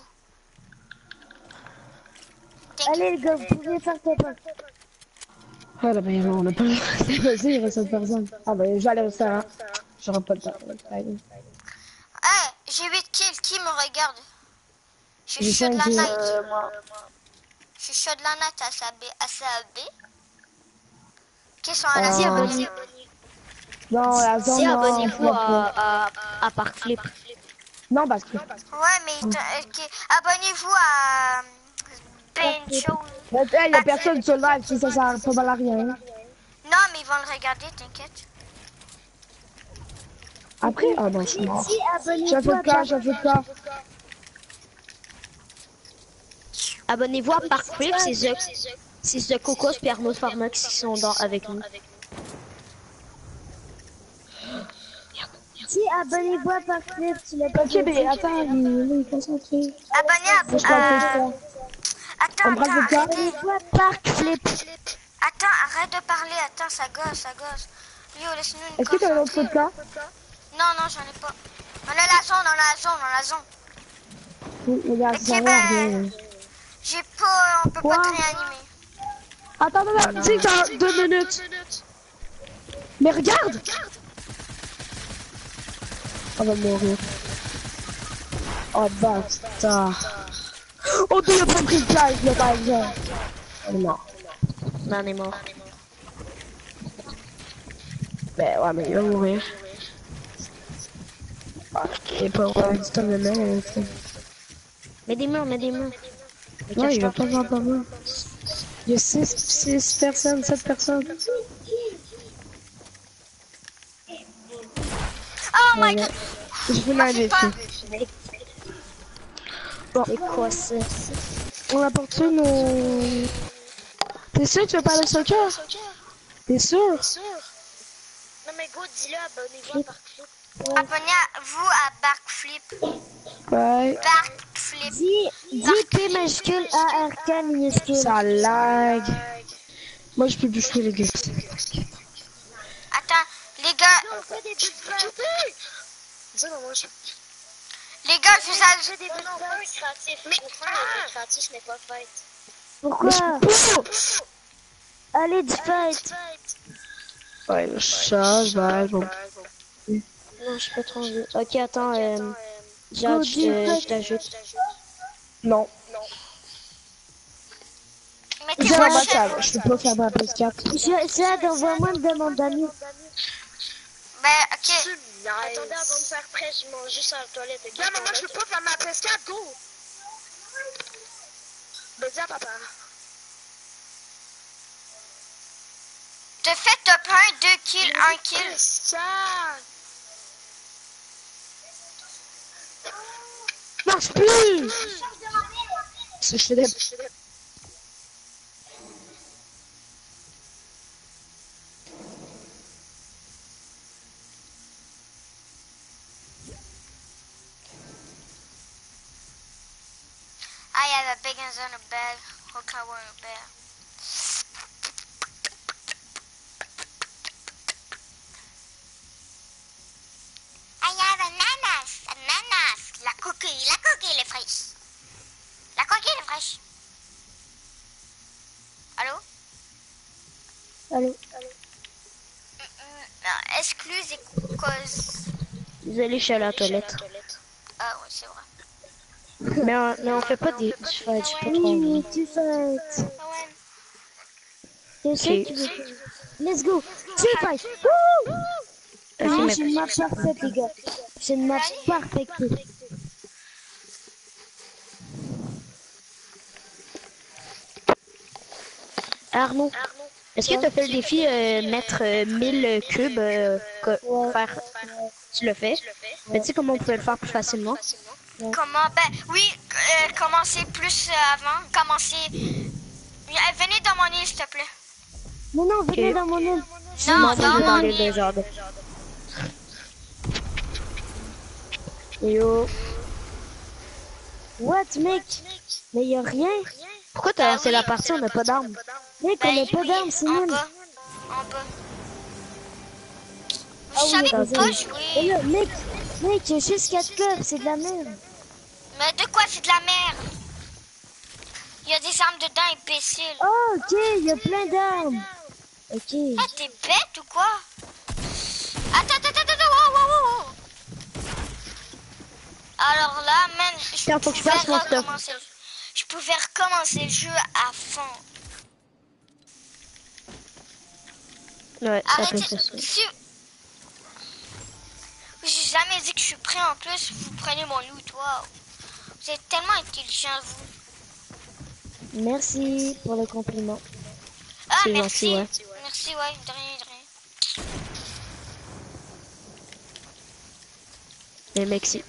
Thank you. Allez les gars, vous pouvez faire tes pas. Ah là, ben non, on a pas le droit. C'est possible, il reste une personne. Ah ben, j'allais le faire. Hein. J'aurais pas le temps. Allez. Hey, j'ai huit kills. Qui me regarde? Je suis J'ai chaud de cinq la kills. night. Euh, moi. Je suis chaud de la night à sa B. À sa B. Qui sont à la Euh, Si, C. abonnez- Non, la zone. si non, abonnez-vous non, à, à, à Park Flip. Non, parce que. Ouais, mais t'as- ok. Abonnez-vous à... Ben chose. Il y a personne sur le live, si ça sert pas mal à rien. Non, mais ils vont le regarder, t'inquiète. Après, ah non, je suis mort. Si, J'ai abonnez-vous fait à de cas, j'ai fait de cas. Abonnez-vous à Park Flip, c'est The, c'est The Cocos et Arnaud Pharmax qui sont dans, avec nous. Si, abonnez-vous à Parkflip, tu l'as pas Ok, mais attends, il il est concentré. Abonnez à... Moi, je parle euh, pas de Attends, On brasse attends, le cas. arrêtez. Abonnez-vous à Parkflip. Attends, arrête de parler. Attends, ça gosse, ça gosse. Yo, laisse-nous une Est-ce que t'as un autre concentrer. podcast? Non, non, j'en ai pas. On a la zone, on a la zone, on a la zone. Oui, il y a Ok, ça va, ben, rien. j'ai pas... On peut Quoi? pas te réanimer. Attends, attends, attends, dis que t'as deux minutes. Mais regarde! On va mourir. Oh bâtard. Oh, tu n'as pas pris le piège, le par exemple. On est mort. Non, on est mort. Ben ouais, mais il va mourir. Ah, il pas ouais, du temps de même. Mets des murs, mets des murs. Mais Non, il va cache-toi. pas voir par moi. Il y a six personnes, sept personnes. Oh my god. Je vais Ma l'aller. pas. C'est quoi ça? On apporte une. Euh... T'es sûr que tu veux parler de soccer? T'es sûr? Non mais go, dis-le, abonnez-vous à Parkflip. Abonnez-vous à Backflip. Ouais. Backflip. Dis, dis P majuscule A R K minuscule. Ça lag. Moi, je peux plus jouer les gars. Attends, les gars, On fait des buts de Dis non, moi je... les gars, je vous On ai... fait des buts de créatifs. Mais on fait un but créatif, mais pas fight. Pourquoi? Allez, du fight. Ouais, le chat, va, bon. Non, je suis pas trop envie. Ok, attends, euh, j'ai- Go, euh, dis, je t'ajoute. Non. Mettez J'ai vos un match, chaînes. je peux pas faire ma P S quatre. Jade, envoie-moi une demande d'amis. Ben, ok. Attendez avant de faire prêt, je mange juste à la toilette. Non, mais moi je peux pas faire ma P S quatre, go! Ben dis à papa. Te fais top un, deux kills, un kill. P S quatre! Marche plus! C'est chez des... a big hands on a bag. Who can wear a bear? I have ananas, ananas. La coquille, la coquille est fraîche. La coquille est fraîche. Allô? Allô? Non, excuse et cause. Désolé, je suis à la toilette. Ah ouais, c'est vrai. Mais on, mais on fait pas des du fight, je sais pas trop. Oui, tu fais. Ah ouais. Je sais Ok. que tu veux faire. Let's go! Tu fight! Wouh! Ok, Non, mais j'ai une map parfaite, les gars. J'ai une map parfaite. Arnaud, est-ce que tu as fait le défi euh, mettre euh, mille cubes, euh, co- Ouais. faire... Tu le fais? Mais tu sais comment on pouvait le faire plus facilement? Comment? Ben oui, euh, commencez plus euh, avant. Commencez. Euh, Venez dans mon île, s'il te plaît. Non, non, venez Ok. dans mon île. Non, Moi, dans je vais dans mon l'île de île. Jardin. Yo. What, mec? Mais y a rien. Pourquoi t'as lancé la partie? On n'a pas d'armes. Mec, on Ben a pas oui, d'armes, c'est en nul. bas. En bas. Vous Ah oui, savez t'as pas raison. Et jouer. là, mec, mec, j'ai juste quatre cubes, c'est de la merde. Mais de quoi c'est de la merde? Il y a des armes dedans, imbécile. Oh, ok, y a plein d'armes. Ok. Ah, t'es bête ou quoi? Attends, attends, attends, attends, wow, wow, wow, wow. Alors là, man, je Tiens, faut que je pouvais fasse mon stuff. recommencer. Je pouvais recommencer le jeu à fond. Ouais, ça peut Arrêtez. faire ça. Si... J'ai jamais dit que je suis prêt en plus. Vous prenez mon loot. Wow. Vous êtes tellement intelligent, vous. Merci pour le compliment. Ah, C'est merci. gentil, ouais. Merci, ouais. De rien, de rien. Les mecs, c'est...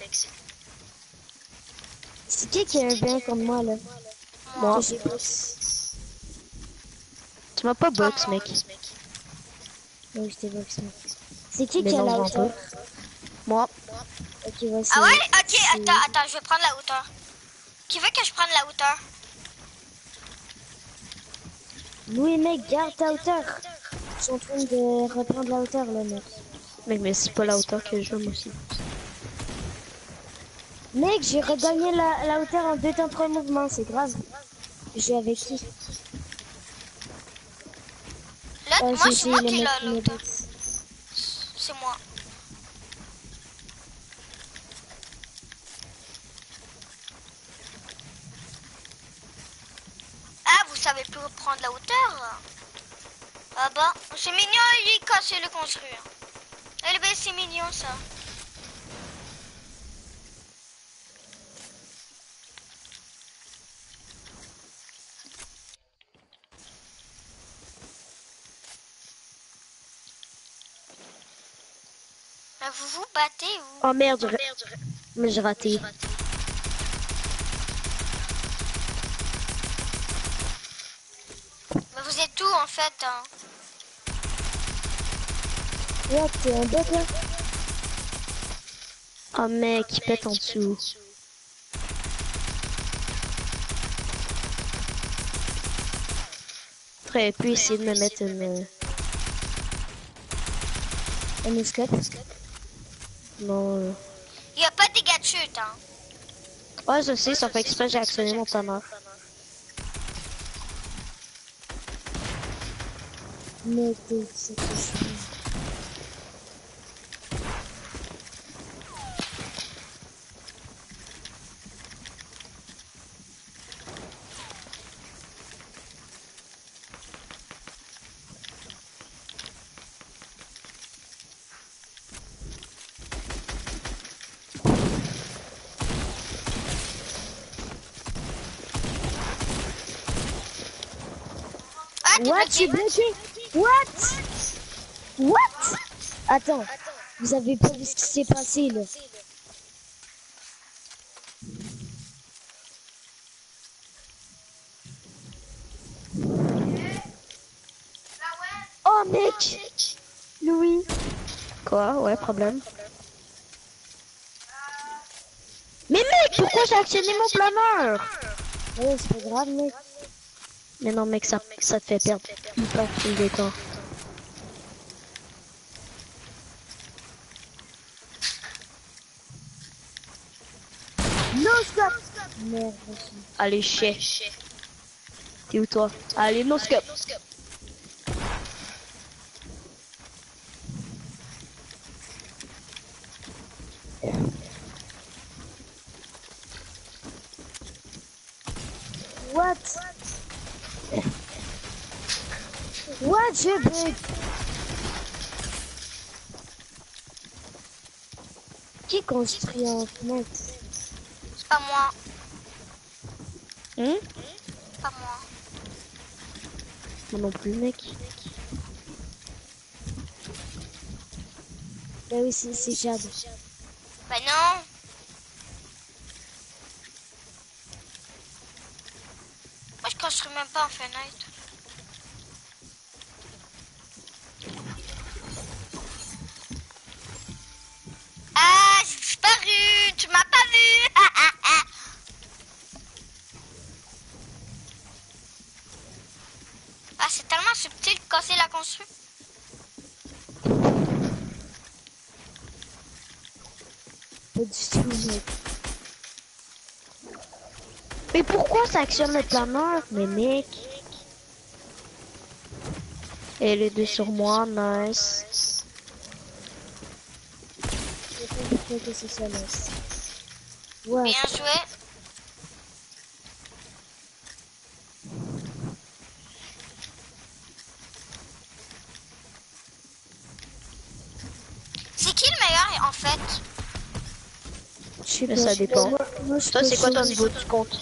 C'est qui qui a un bien comme moi, là? Moi. Que j'ai box. Tu m'as pas box, mec. Oui, je t'ai box, mec. C'est qui Mais qui a non, la je hauteur? vends Moi. Ok, voici. Ah ouais? Ok, attends, attends. Je vais prendre la hauteur. Qui veut que je prenne la hauteur? Louis, mec, garde ta hauteur. Ils sont en train de reprendre la hauteur, là, mec. Mec, mais c'est pas la hauteur que je veux, moi aussi. Mec, j'ai regagné la, la hauteur en deux temps trois mouvements, c'est grave. J'ai avec qui? Là, Euh, moi, j'ai c'est moi essayé qui les ai la mecs qui me hauteur. box. C'est moi. Ah, vous savez plus prendre la hauteur? Ah bah, c'est mignon, il est cassé le construire. Eh ben, c'est mignon ça. Mais vous vous battez, vous? Oh merde, j'ai- mais j'ai raté. Mais vous êtes où en fait, hein? Ouais, t'es un bot, là? Oh mec, il pète en dessous. Très pu essayer de me mettre une... Un escape? Non. euh. Il n'y a pas de dégâts de chute, hein? Ouais, je sais, ça fait exprès, j'ai actionné mon timer. Mais t'es... c'est que je suis... Ah, t'es What? Je suis bloqué? bloqué? What? What? Attends, vous avez pas vu ce qui s'est passé, là? Oh, mec! Louis! Quoi? Ouais, problème. Mais mec, pourquoi j'ai actionné mon planeur? Ouais, c'est pas grave, mec. Mais non, mec, ça, ça te fait perdre hyper tout le décor. No scope. Merde, aussi. Allez, chais. T'es où, toi? Allez, no scope. What? What, j'ai bug? Qui construit en fenêtre? C'est pas moi. Hum? Pas moi. Moi non plus, mec. Bah oui, c'est c'est Jade. Bah non. Moi, je construis même pas en fenêtre. Ah, j'ai disparu. Tu m'as pas vu. Ah, ah, ah. Ah, c'est tellement subtil quand c'est la construit. Pas du tout, mec. Mais pourquoi ça actionne le planeur? Mais mec. Et les deux sur moi, nice. Je sais pas que c'est ça, là. What? Bien joué. C'est qui le meilleur en fait? Je sais Mais pas. ça dépend. Moi, moi, je Toi, c'est quoi ton pense- niveau de compte?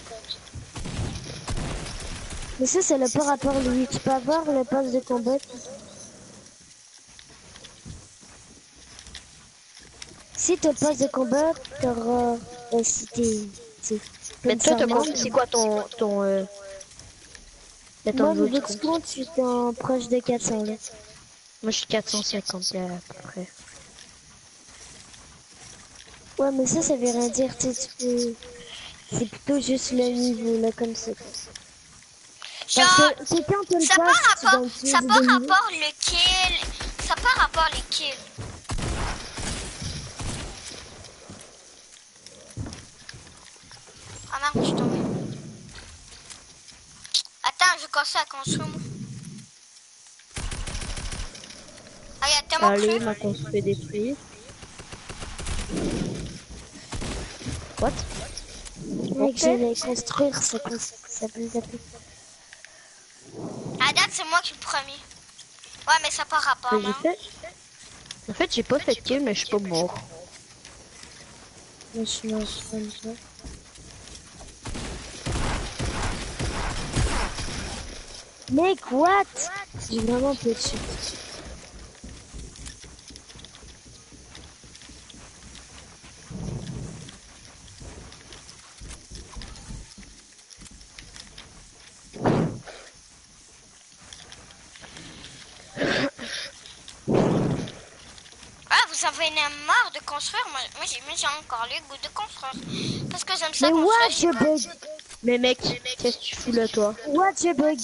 Mais ça, c'est le par rapport lui. Tu peux avoir le pass de combat. Si t'as le pass de combat, t'auras... Euh, si t'es... t'sais, Mais comme toi, ça, t'as moi, compte, c'est quoi ton, ton, euh, mais ton moi, niveau niveau de de compte? compte, je suis en proche de quatre cents, là. Moi, je suis quatre cent cinquante à peu près. Ouais, mais ça, ça veut rien dire, tu sais, tu peux... C'est plutôt juste le niveau, là, comme ça. Parce Genre, que c'est quand t'as le ça pass, par tu rapport, gagnes plus ça de par niveau. rapport le kill, ça par rapport les kills. Ah merde, je suis tombée. Attends, je commence à construire moi. Ah, il y a tellement Allez, cru. ma construit détruit. What? Mec, j'allais construire, ça, cons- ça peut taper. À date, c'est moi qui suis le premier. Ouais, mais ça par rapport, Mais j'ai non? fait... En fait, j'ai pas fait de kill, mais je suis pas mort. Moi, je suis mort comme ça. Mec, what? J'ai vraiment peu de chute. Ah, vous avez une marre de construire? Moi, moi j'ai moi, j'ai encore le goût de construire. Parce que j'aime ça Mais what, construire. je bug? Mais mec, qu'est-ce que tu fous là, toi? What, je bug?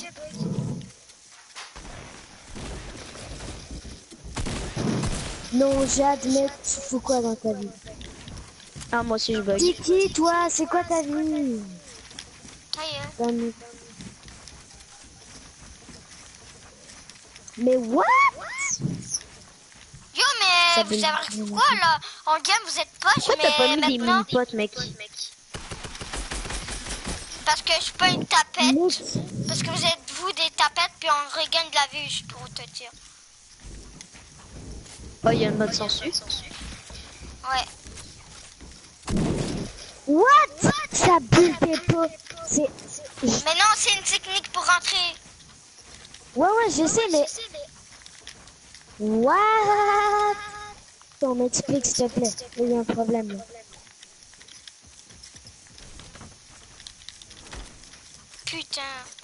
Non, j'admets, tu fous quoi dans ta vie? Ah, moi aussi, je bug. T'es qui, toi? C'est quoi ta vie? Ça y est. Dans le- Mais what? Yo, mais Ça vous bug. avez quoi là? En game, vous êtes poche, Pourquoi t'as pas mais mis des maintenant, mini-potes, mec? parce que je suis pas une tapette. Mec, Parce que vous êtes vous des tapettes, puis on regagne de la vue, juste pour te dire. Oh, il y a une mode sensu. Ouais. what? Ça buguait pas. C'est... Mais non, c'est une technique pour rentrer. Ouais, ouais, je sais, mais... What? On m'explique, s'il te plaît. Il y a un problème, là. Putain.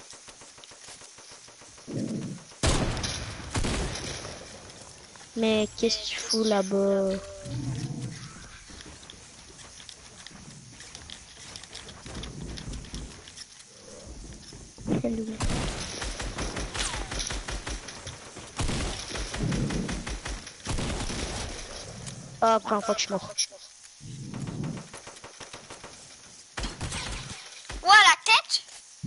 Mais qu'est-ce que tu fous là-bas? Salut. Ah, première fois que je suis mort. Ouah, la tête.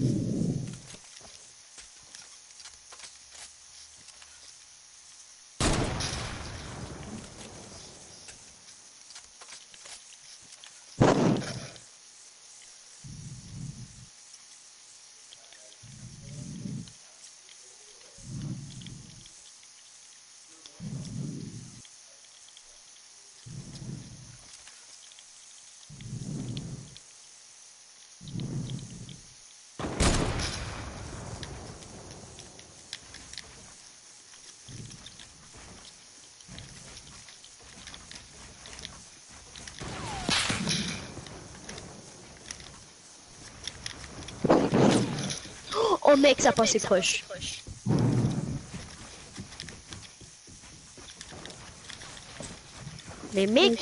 Oh mec, ça passait proche. Mais mec,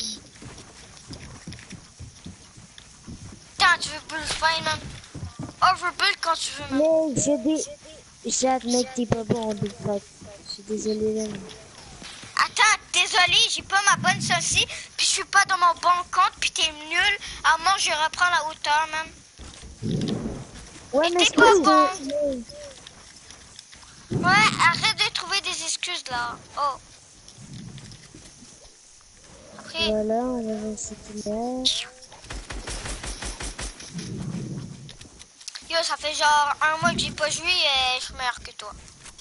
Putain, tu veux build fine, man. Overbuild quand tu veux, man. mec, j'ai des... J'admets que t'es pas bon en Big Fight. Je suis désolé là. Attends, désolé, j'ai pas ma bonne saucisse, puis je suis pas dans mon bon compte, puis t'es nul. À moi, je reprends la hauteur, man. Ouais, Et mais t'es c'est pas pas bon. bon. Ouais, arrête de trouver des excuses, là. Oh. Après, Voilà, on va voir ce qu'il y a. yo, ça fait genre un mois que j'ai pas joué et je suis meilleur que toi.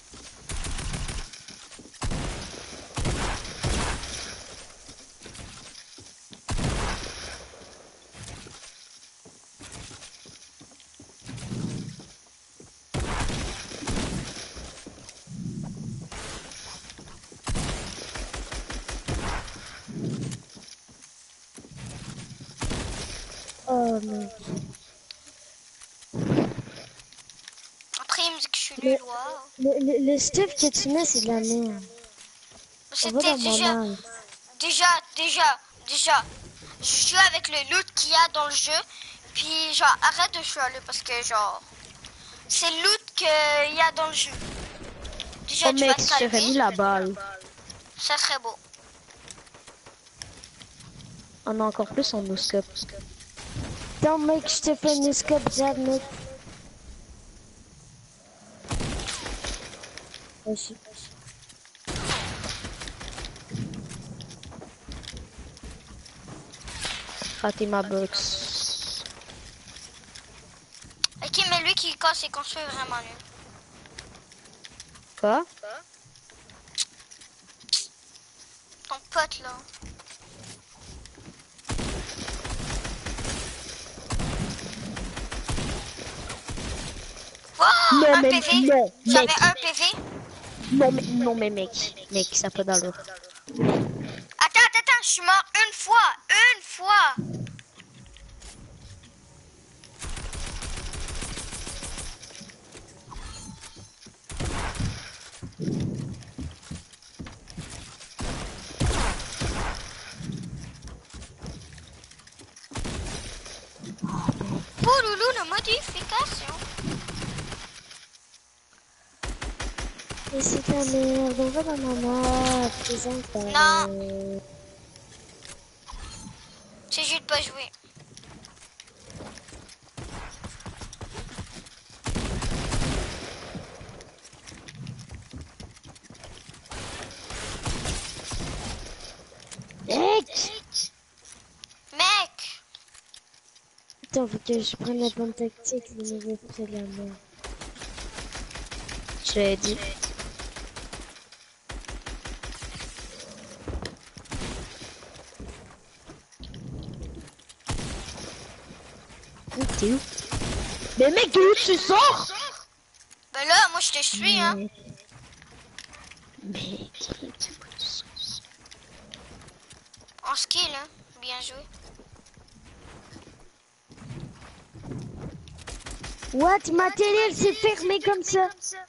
Oh mec. Après, il me dit que je suis Le, nul, waouh. le, le, le stuff que tu mets, c'est de la merde. On va C'était dans mon déjà, âme. déjà, déjà, déjà. Je joue avec le loot qu'il y a dans le jeu. Puis, genre, arrête de chialer parce que, genre, c'est le loot qu'il y a dans le jeu. Déjà, Oh tu vas mec, te j'aurais mis calmer. la balle. Ça serait beau. On a encore plus en no-scope. Attends mec, je te fais no-scope, j'admets. Vas-y. Raté ma box. Ok, mais lui qui casse et construit vraiment nul. Quoi? Ton pote, là. Wow, Non, un mais- P V. non, J'avais mec. un P V. Non mais, non mais mec, mec, ça peut dans l'eau. Attends, attends, attends, je suis mort une fois, une fois. Pouloulou, la modification. Mais c'est ta merde, on va dans ma map, présente. Non. C'est juste pas jouer. Mec! Mec. Attends, faut que je prenne la bonne tactique, le nouveau c'est de la merde. Je l'ai dit. Oh, t'es où? Mais mec, de où tu sors? Ben là, moi je te suis, hein. Mec, En skill, hein. Bien joué. what? Ma télé, elle s'est fermée comme ça.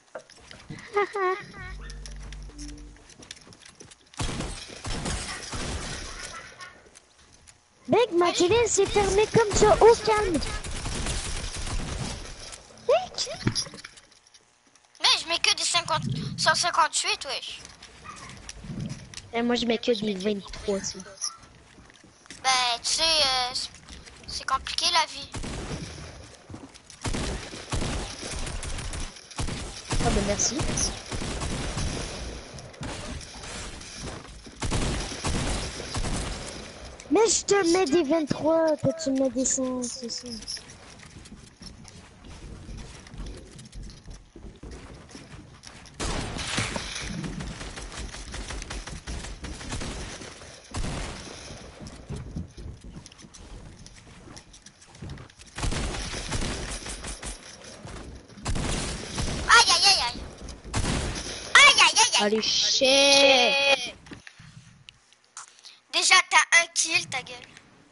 Mec, ma télé, elle s'est fermée comme ça, au calme. Mec! cinquante, cent cinquante-huit, wesh. Et moi, je mets que des vingt-trois, ça. Ben, tu sais, euh, c'est compliqué la vie. Ah ben merci. Mais je te mets des vingt-trois, toi tu me mets des cent, c'est ça. Aïe, aïe, aïe, aïe. Aïe, aïe, aïe, aïe. Allez, shit. Déjà, t'as un kill, ta gueule.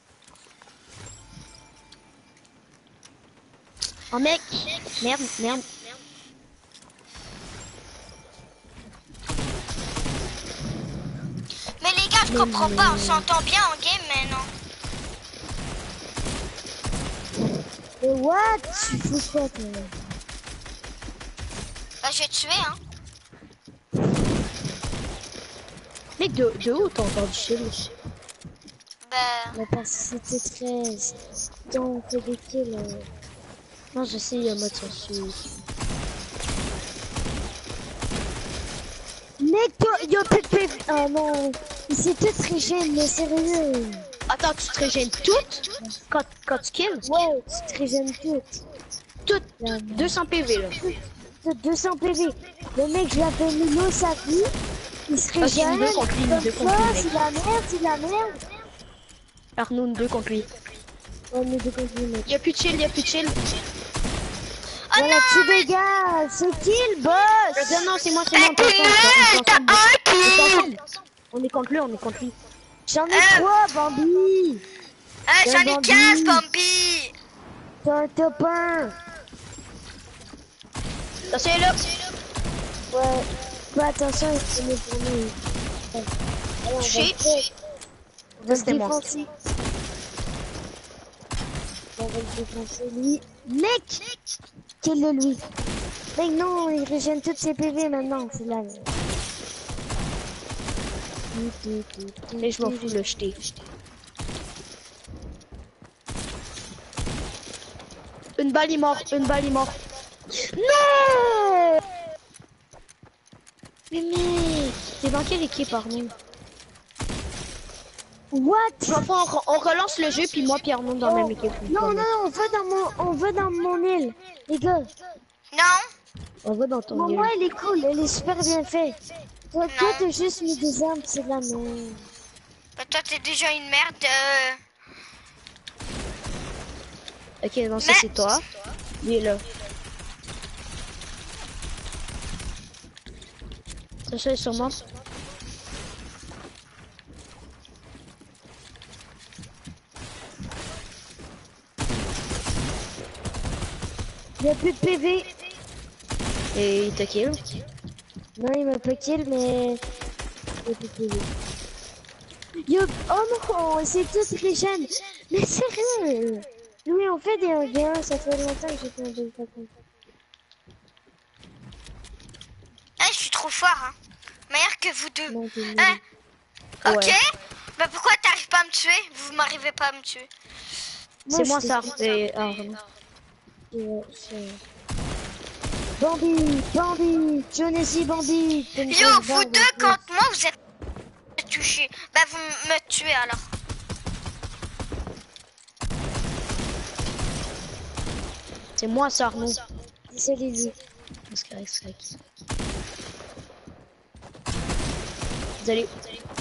Oh mec. Merde, merde. Mais les gars, je comprends pas, on s'entend bien en game, mais non. Mais what? Tu fous quoi toi? Bah, j'ai tué, hein. Mec, de, de où t'as entendu chez lui? Bah, Mais parce que c'était treize. Donc on fait des kills. euh. Non, je sais, il y a mode censure. Mec, toi, y'a plus de P V. Ah non. Il s'est tout régène, mais sérieux. Attends, tu te régènes toutes quand, quand tu kills? Ouais, tu te régènes toutes. Toutes. Là, deux cents P V là. Toutes deux cents P V. Le mec, je l'appelle Milo, sa vie. Il se Ah, c'est une régène. deux contre lui, une deux Comme contre ça, lui, mec. c'est la merde, c'est la merde. Arnaud, une deux contre lui. Ouais, mais deux contre lui, mec. Y'a plus de chill, y'a plus de chill. Voilà, tu dégage. C'est qui le boss? Non, non, c'est moi, c'est moi. On est ensemble, on est ensemble. On est ensemble. On est contre lui, on est contre lui. J'en ai Euh. trois, Bambi. ah, j'en ai Bambi. quinze, Bambi. T'as un top un. Ça, c'est là. Ouais. Fais attention, il se met pour nous. Ouais. Allez, on va Touché. le faire. On va le C'était moi. défoncer. On va le défoncer, lui. Mec! Quel est lui? Mec, non, il régène toutes ses P V maintenant, c'est là. Et je m'en fous, le jeter. Une balle est morte, une balle est morte. Non! Mais mec, t'es dans quelle équipe, Arnaud? What? Je m'en fous, on, on relance le jeu, puis moi, puis Arnaud dans la même équipe. Non, non, non, on va dans mon, on va dans mon île. Les gars, Non. On va dans ton mon île. moi, elle est cool, elle est super bien faite. Toi, toi, Non. t'as juste mis des armes, c'est de la merde. Bah, toi, t'es déjà une merde. Euh... Ok, non, ça Mais- c'est toi. Il est là. Ça c'est sûrement. Il n'y a plus de P V. Et il t'a kill. Non, il m'a pas kill, mais... Il y a plus de P V. Yo, oh non, c'est tout régène. Mais sérieux. Oui, on fait des un v un, ça fait longtemps que j'ai fait un deux contre. Ah, je suis trop fort, hein. Meilleur que vous deux. Non, t'es nul. Hein? Ok. Ouais. Bah, pourquoi t'arrives pas à me tuer? Vous m'arrivez pas à me tuer. C'est moi je ça. t'ai- Et Arnaud. Ouais, c'est- Bambi, Bambi, Jonesy, Bambi. Yo, vous deux contre moi, vous êtes touchés. Bah, vous me tuez alors. C'est moi ça, Arnaud. C'est lui. C'est correct, c'est correct. Vous allez.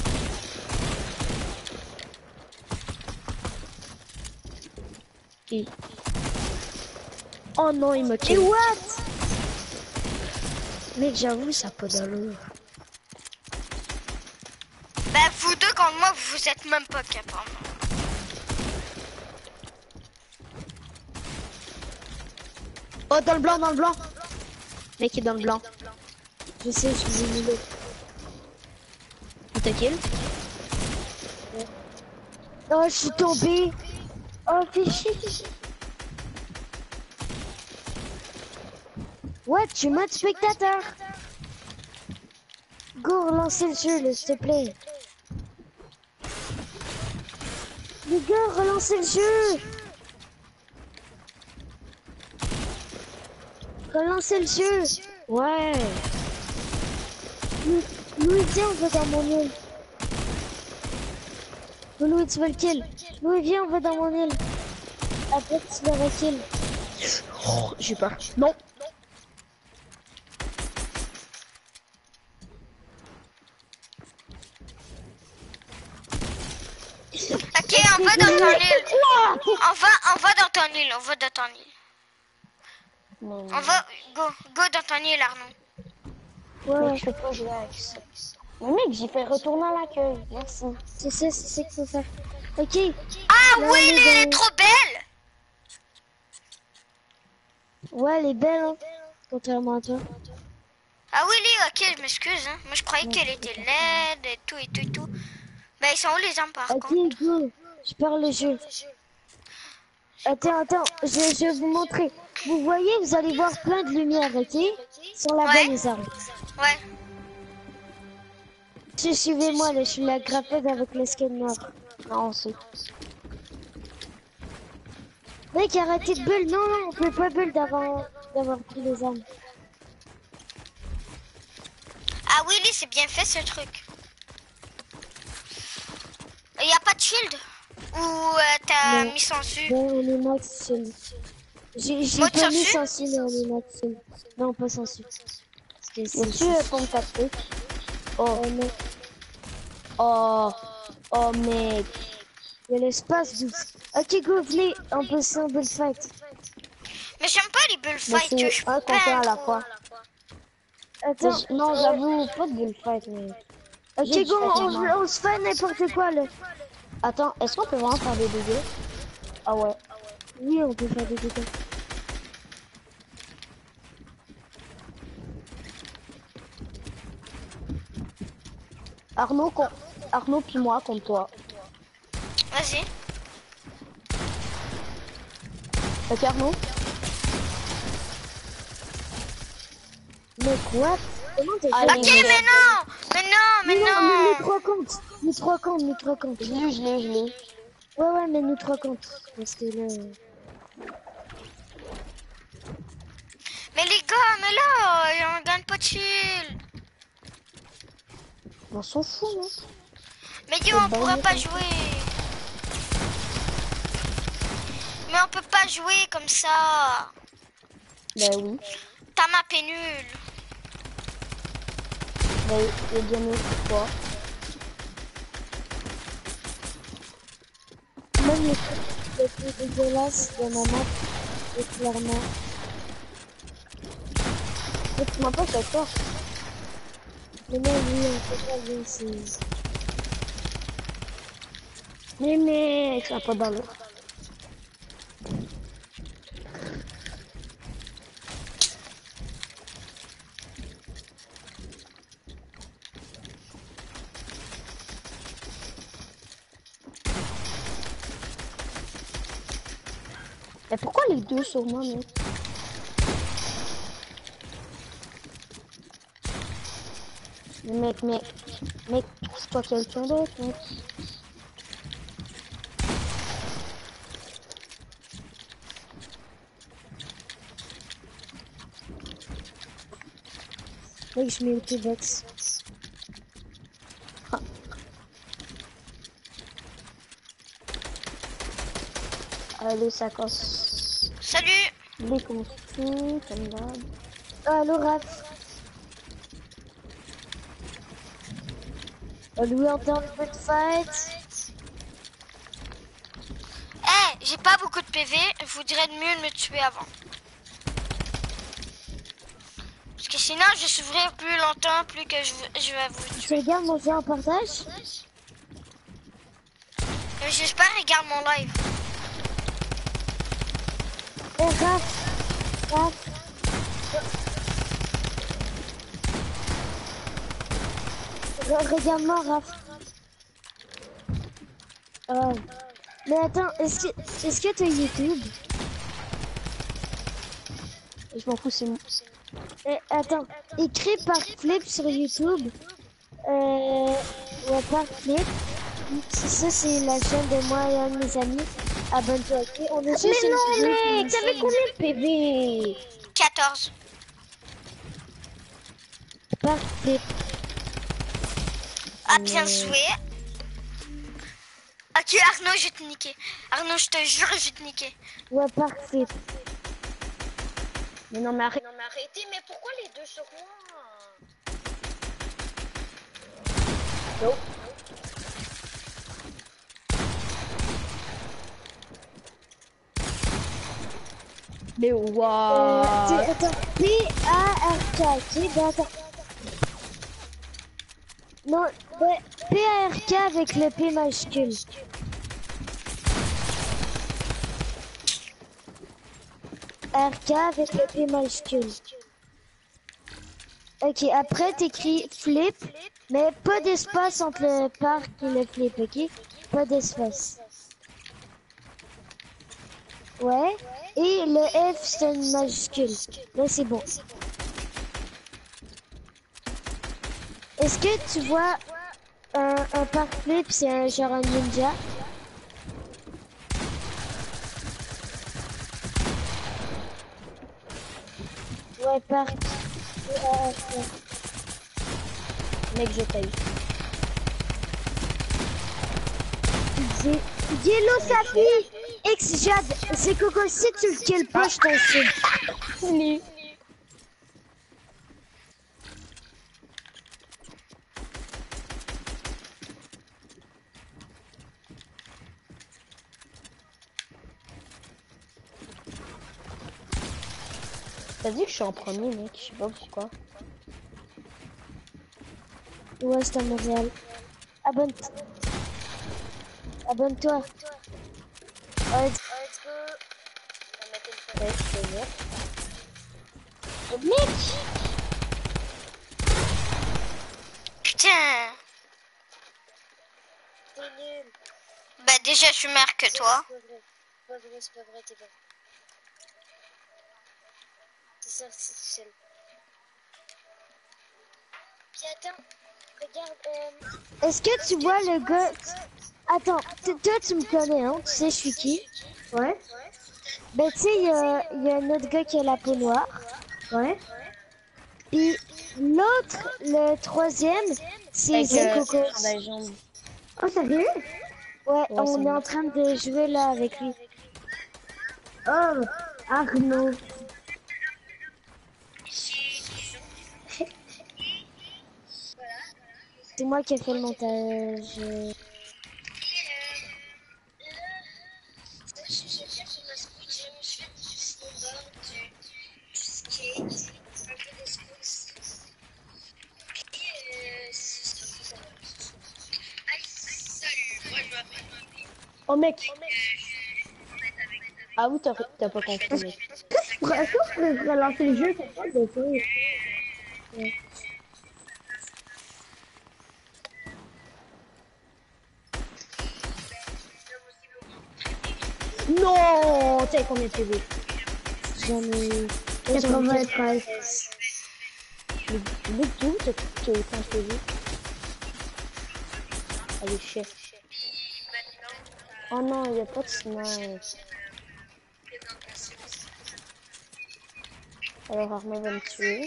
Et... Oh non, il m'a Et kill. what? Mec, j'avoue, ça a pas d'allure. Bah, vous deux contre moi, vous êtes même pas capables. Oh, dans le blanc, dans le blanc. Mec, il est dans le blanc. Je sais, je suis nul. Il t'a kill. Oh, je suis tombé. Oh, fais chier. What? Tu es mode spectateur. Go, relancez le jeu, là, s'il te plaît. Les gars, relancez le jeu. Relancez le jeu. Ouais. Louis, Louis, viens, on va dans mon île. Louis, tu veux le kill. Louis, viens, on va dans mon île. Après, tu vas le kill. Oh, j'ai peur. Non. Ok, on va dans ton île. On va, on va dans ton île, on va dans ton île. On va, go, go dans ton île, Arnaud. Ouais, Mais ouais. je peux pas jouer avec ça. Mais mec, j'ai fait retourner à l'accueil. Merci. C'est ça, c'est ça qu'il faut faire. Ok. Ah Là, oui, on est elle est dans- trop belle. Ouais, elle est belle, hein. Contrairement à toi. Ah oui, Lee, ok, je m'excuse. Hein. Moi, je croyais qu'elle était laide et tout et tout et tout. Ben, ils sont où les armes par Ok, contre? go. Je parle le jeu. Attends, attends, je, je vais vous montrer. Vous voyez, vous allez voir plein de lumière, ok? Sur la Ouais. bas les armes. Ouais. Je- Suivez-moi, là, je suis la grappette avec le skin noir. Non, c'est. Mec, arrêtez de bulle. Non, non, on peut pas bulle d'avoir d'avoir pris les armes. Ah oui, Lee, c'est bien fait ce truc. Il n'y a pas de shield? Ou euh, t'as Non. mis sans dessus? Ouais, on est max shield. J'ai j'ai Mode pas mis sensu? sans shield, mais on est max shield. Non, pas sans shield. Parce que c'est- Est-ce que pompe tactique? Oh, mec. Oh. Oh, mec. Il y a l'espace, douce. Ok, go, venez, on peut se bullfight. Mais j'aime pas les Mais bullfights, je c'est suis un pas contre un à la trop. fois. Mais Attends. j- non, j'avoue, pas de bullfight, mais. Ok, J'ai go, du on, facilement. on se fait n'importe quoi, là. Attends, est-ce qu'on peut vraiment faire des dégâts? Ah ouais. Oui, on peut faire des dégâts. Arnaud, con... Arnaud puis moi contre toi. Vas-y. Ok, Arnaud? Mais quoi? Comment t'as Allez, Ok, fait? les gars. mais non! Mais non, mais Mais non, mais non! nous trois comptes. Nous trois comptes, nous trois comptes. Je l'ai, je l'ai, je l'ai. Ouais, ouais, mais nous trois comptes. Parce que là... euh, Mais les gars, mais là, euh, on gagne pas de shield. On s'en fout, non? Mais dis, on pourra pas jouer. Mais on peut pas jouer comme ça. Ben oui. Ta map est nulle. Ben, il est bien mieux pour toi. Même les trucs les plus dégueulasses de ma map, c'est clairement... Mais tu m'as pas fait peur. Mais non, oui, on peut pas bien, c'est... Mais mec, ça n'a pas d'allure. Mais pourquoi les deux sur moi, mec? Mais mec, mec, mec, trouve-toi quelqu'un d'autre, mec. Mec, je mets le T-Box. Allez, ça casse. Salut. Déconstruit, comme d'hab. Allo, Raph. Louis entend le peu de fight. Eh, j'ai pas beaucoup de P V. Je voudrais de mieux de me tuer avant. Parce que sinon, je vais souffrir plus longtemps, plus que je, je vais vous Tu tuer. regardes mon jeu en partage? Mais j'espère qu'ils regardent mon live. Eh, Raph. Raph. Re- Regarde-moi, Raph. Oh. Mais attends, est-ce que est-ce que t'as YouTube? Je m'en fous, c'est moi. Eh, attends, écris par Flip sur YouTube Euh, ouais, par flip. Ça, c'est la chaîne de moi et un de mes amis. Abonne-toi, ok? On est juste Mais une non, vidéo mec, qui t'avais essaye. combien de P V? quatorze. Par flip. Ah, bien joué. Ok, Arnaud, je vais te niquer. Arnaud, je te jure, je vais te niquer. Ouais, par flip. Mais non, mais arrête. Non mais arrêtez, mais pourquoi les deux sur moi? Non. Mais Euh, waouh. t'es- attends, P A R K, ok? Ben, attends. Non, ben, P A R K avec le P majuscule. R K avec le P majuscule. Ok, après t'écris flip, mais pas d'espace entre le parc et le flip, ok? Pas d'espace. Ouais. Et le F c'est une majuscule. Là c'est bon. Est-ce que tu vois un, un parc flip, c'est un genre un ninja? Ouais, parc. Ouais, ouais. Mec, je paye. J'ai- Yellow Safi, X Jade, c'est Coco, si tu le kills pas, je t'insulte. Salut. T'as dit que je suis en premier, mec, je sais pas pourquoi. Ouais, c'est à Montréal. Abonne-toi. Abonne-toi. Ouais, Let's go. On a quelqu'un. Ouais, je peux dire. mec, Putain. T'es nul. Bah, déjà, je suis meilleur que toi. C'est pas vrai. C'est pas vrai, c'est pas vrai, t'es bon. C'est ça, c'est seul. Puis attends, regarde. Euh... est-ce que tu vois le gars... Attends, t- toi tu me connais, hein? Tu sais je suis qui? Ouais, Ben tu sais, il y a, il y a un autre gars qui a la peau noire. ouais. Puis l'autre, le troisième, c'est Avec euh, Zekoko. la jambe. Oh, sérieux? Ouais, Ouais, on c'est est moi. en train de jouer là avec lui. Oh, Arnaud. C'est moi qui ai fait le montage. Oh, mec. Ah oui, t'as t'as pas compris, mec. Est-ce que je pourrais relancer le jeu pour pas de trucs? Non, t'as combien de P V? J'en ai... quatre-vingt-treize. Le mec, d'où t'as t'as autant de P V? Allez, chef. Oh non, y a pas de snipe. Alors Arnaud va me tuer.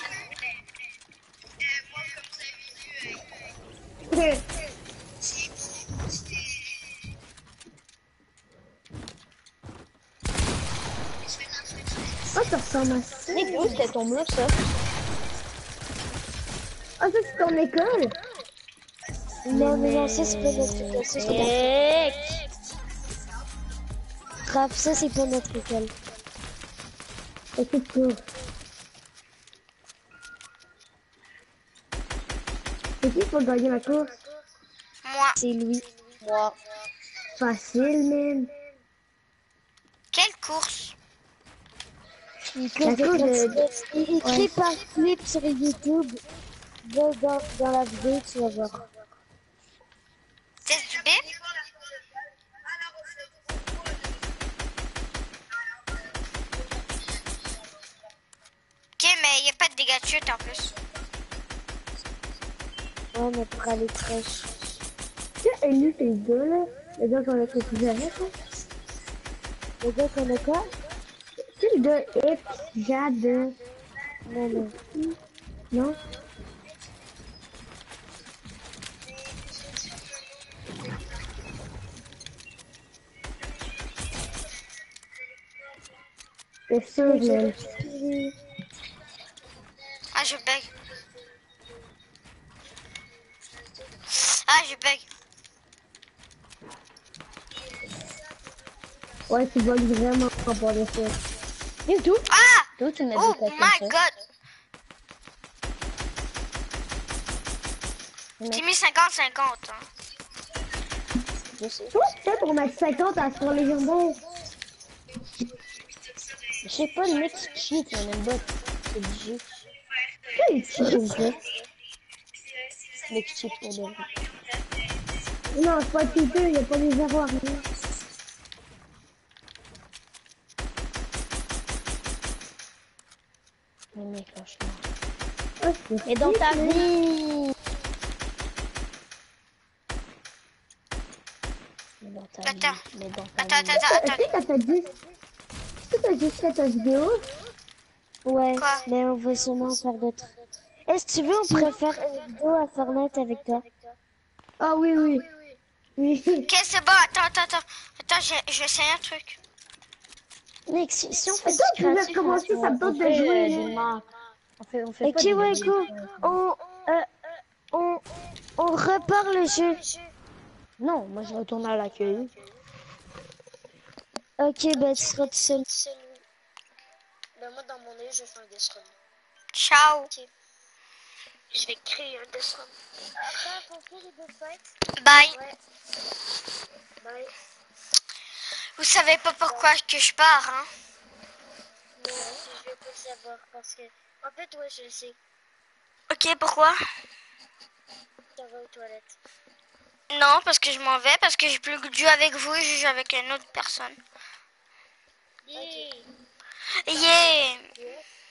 Oh, ça ressemble à ça. Mec, d'où ça tombe là, ça? Oh, ça, c'est ton école? Non, mais non, ça c'est pas notre école. Ça, c'est pas... Mec! Raph, ça c'est pas notre école. Écoute, pour. C'est qui pour gagner la course? Moi. C'est lui. Moi. Facile, man. Quelle course? Il La cause course de de- Il écrit par clip sur YouTube. Va dans, dans la vidéo, tu vas voir. C'est du bip? Ok, mais il n'y a pas de dégâts de chute en plus. Ouais, Ouais, mais pour aller fraîche. Tu sais, Ellie, c'est les gars, là. Les gars qu'on a fait plus jamais, quoi. Le gars qu'on a quoi? Tu sais, le gars X, Jade. Non, non. Non? C'est sûr, je l'aime. Ah, je bug. Ah, je bug. Ouais, tu voles vraiment pas pour les choses. Et d'où? Ah! D'où tu m'as Oh dit quoi comme my ça? god! J'ai mis cinquante cinquante. Hein. Je sais. Toi, peut-être pour mettre cinquante à sur les jambons. Je sais pas, le mec qui cheat, il y en a une botte. C'est du jeu. Tu sais, c'est comme ça. Le mec qui cheat pour de vrai. Non, c'est pas cheater, il y a pas des erreurs. Rien. Le mec, franchement. Ah, c'est Mais dans ta cheater. vie! Mais dans ta vie. Attends. Mais dans ta Attends, vie. attends, attends, Est-ce que attends. t'as fait juste... Est-ce que t'as juste fait ta vidéo? Ouais, Quoi? mais on va sûrement en faire d'autres. Est-ce que tu veux, on pourrait faire une vidéo à Fortnite avec toi? Ah oui, oui. Oui. Ok, c'est bon, attends, attends, attends. Attends, je, je vais essayer un truc. Mec, si, si on fait Et toi, du tu veux créatif, commencer, ça me On tente de fait jouer. euh, là. des marques. On fait, on fait ok, pas des ouais, vidéos. go. On, euh, on, on repart le jeu. Non, moi je retourne à l'accueil. Ok, bah tu seras tout seul. Ben moi dans mon œil je fais un death run. Ciao. Je vais créer un death run. Après on fait les deux fights. Bye. Ouais. Bye. Vous savez pas pourquoi que je pars, hein? Non, je vais pas le savoir parce que... En fait ouais je le sais. Ok, pourquoi? Ça va aux toilettes. Non, parce que je m'en vais, parce que j'ai plus le goût de jouer avec vous et je joue avec une autre personne. Yeah. Yeah!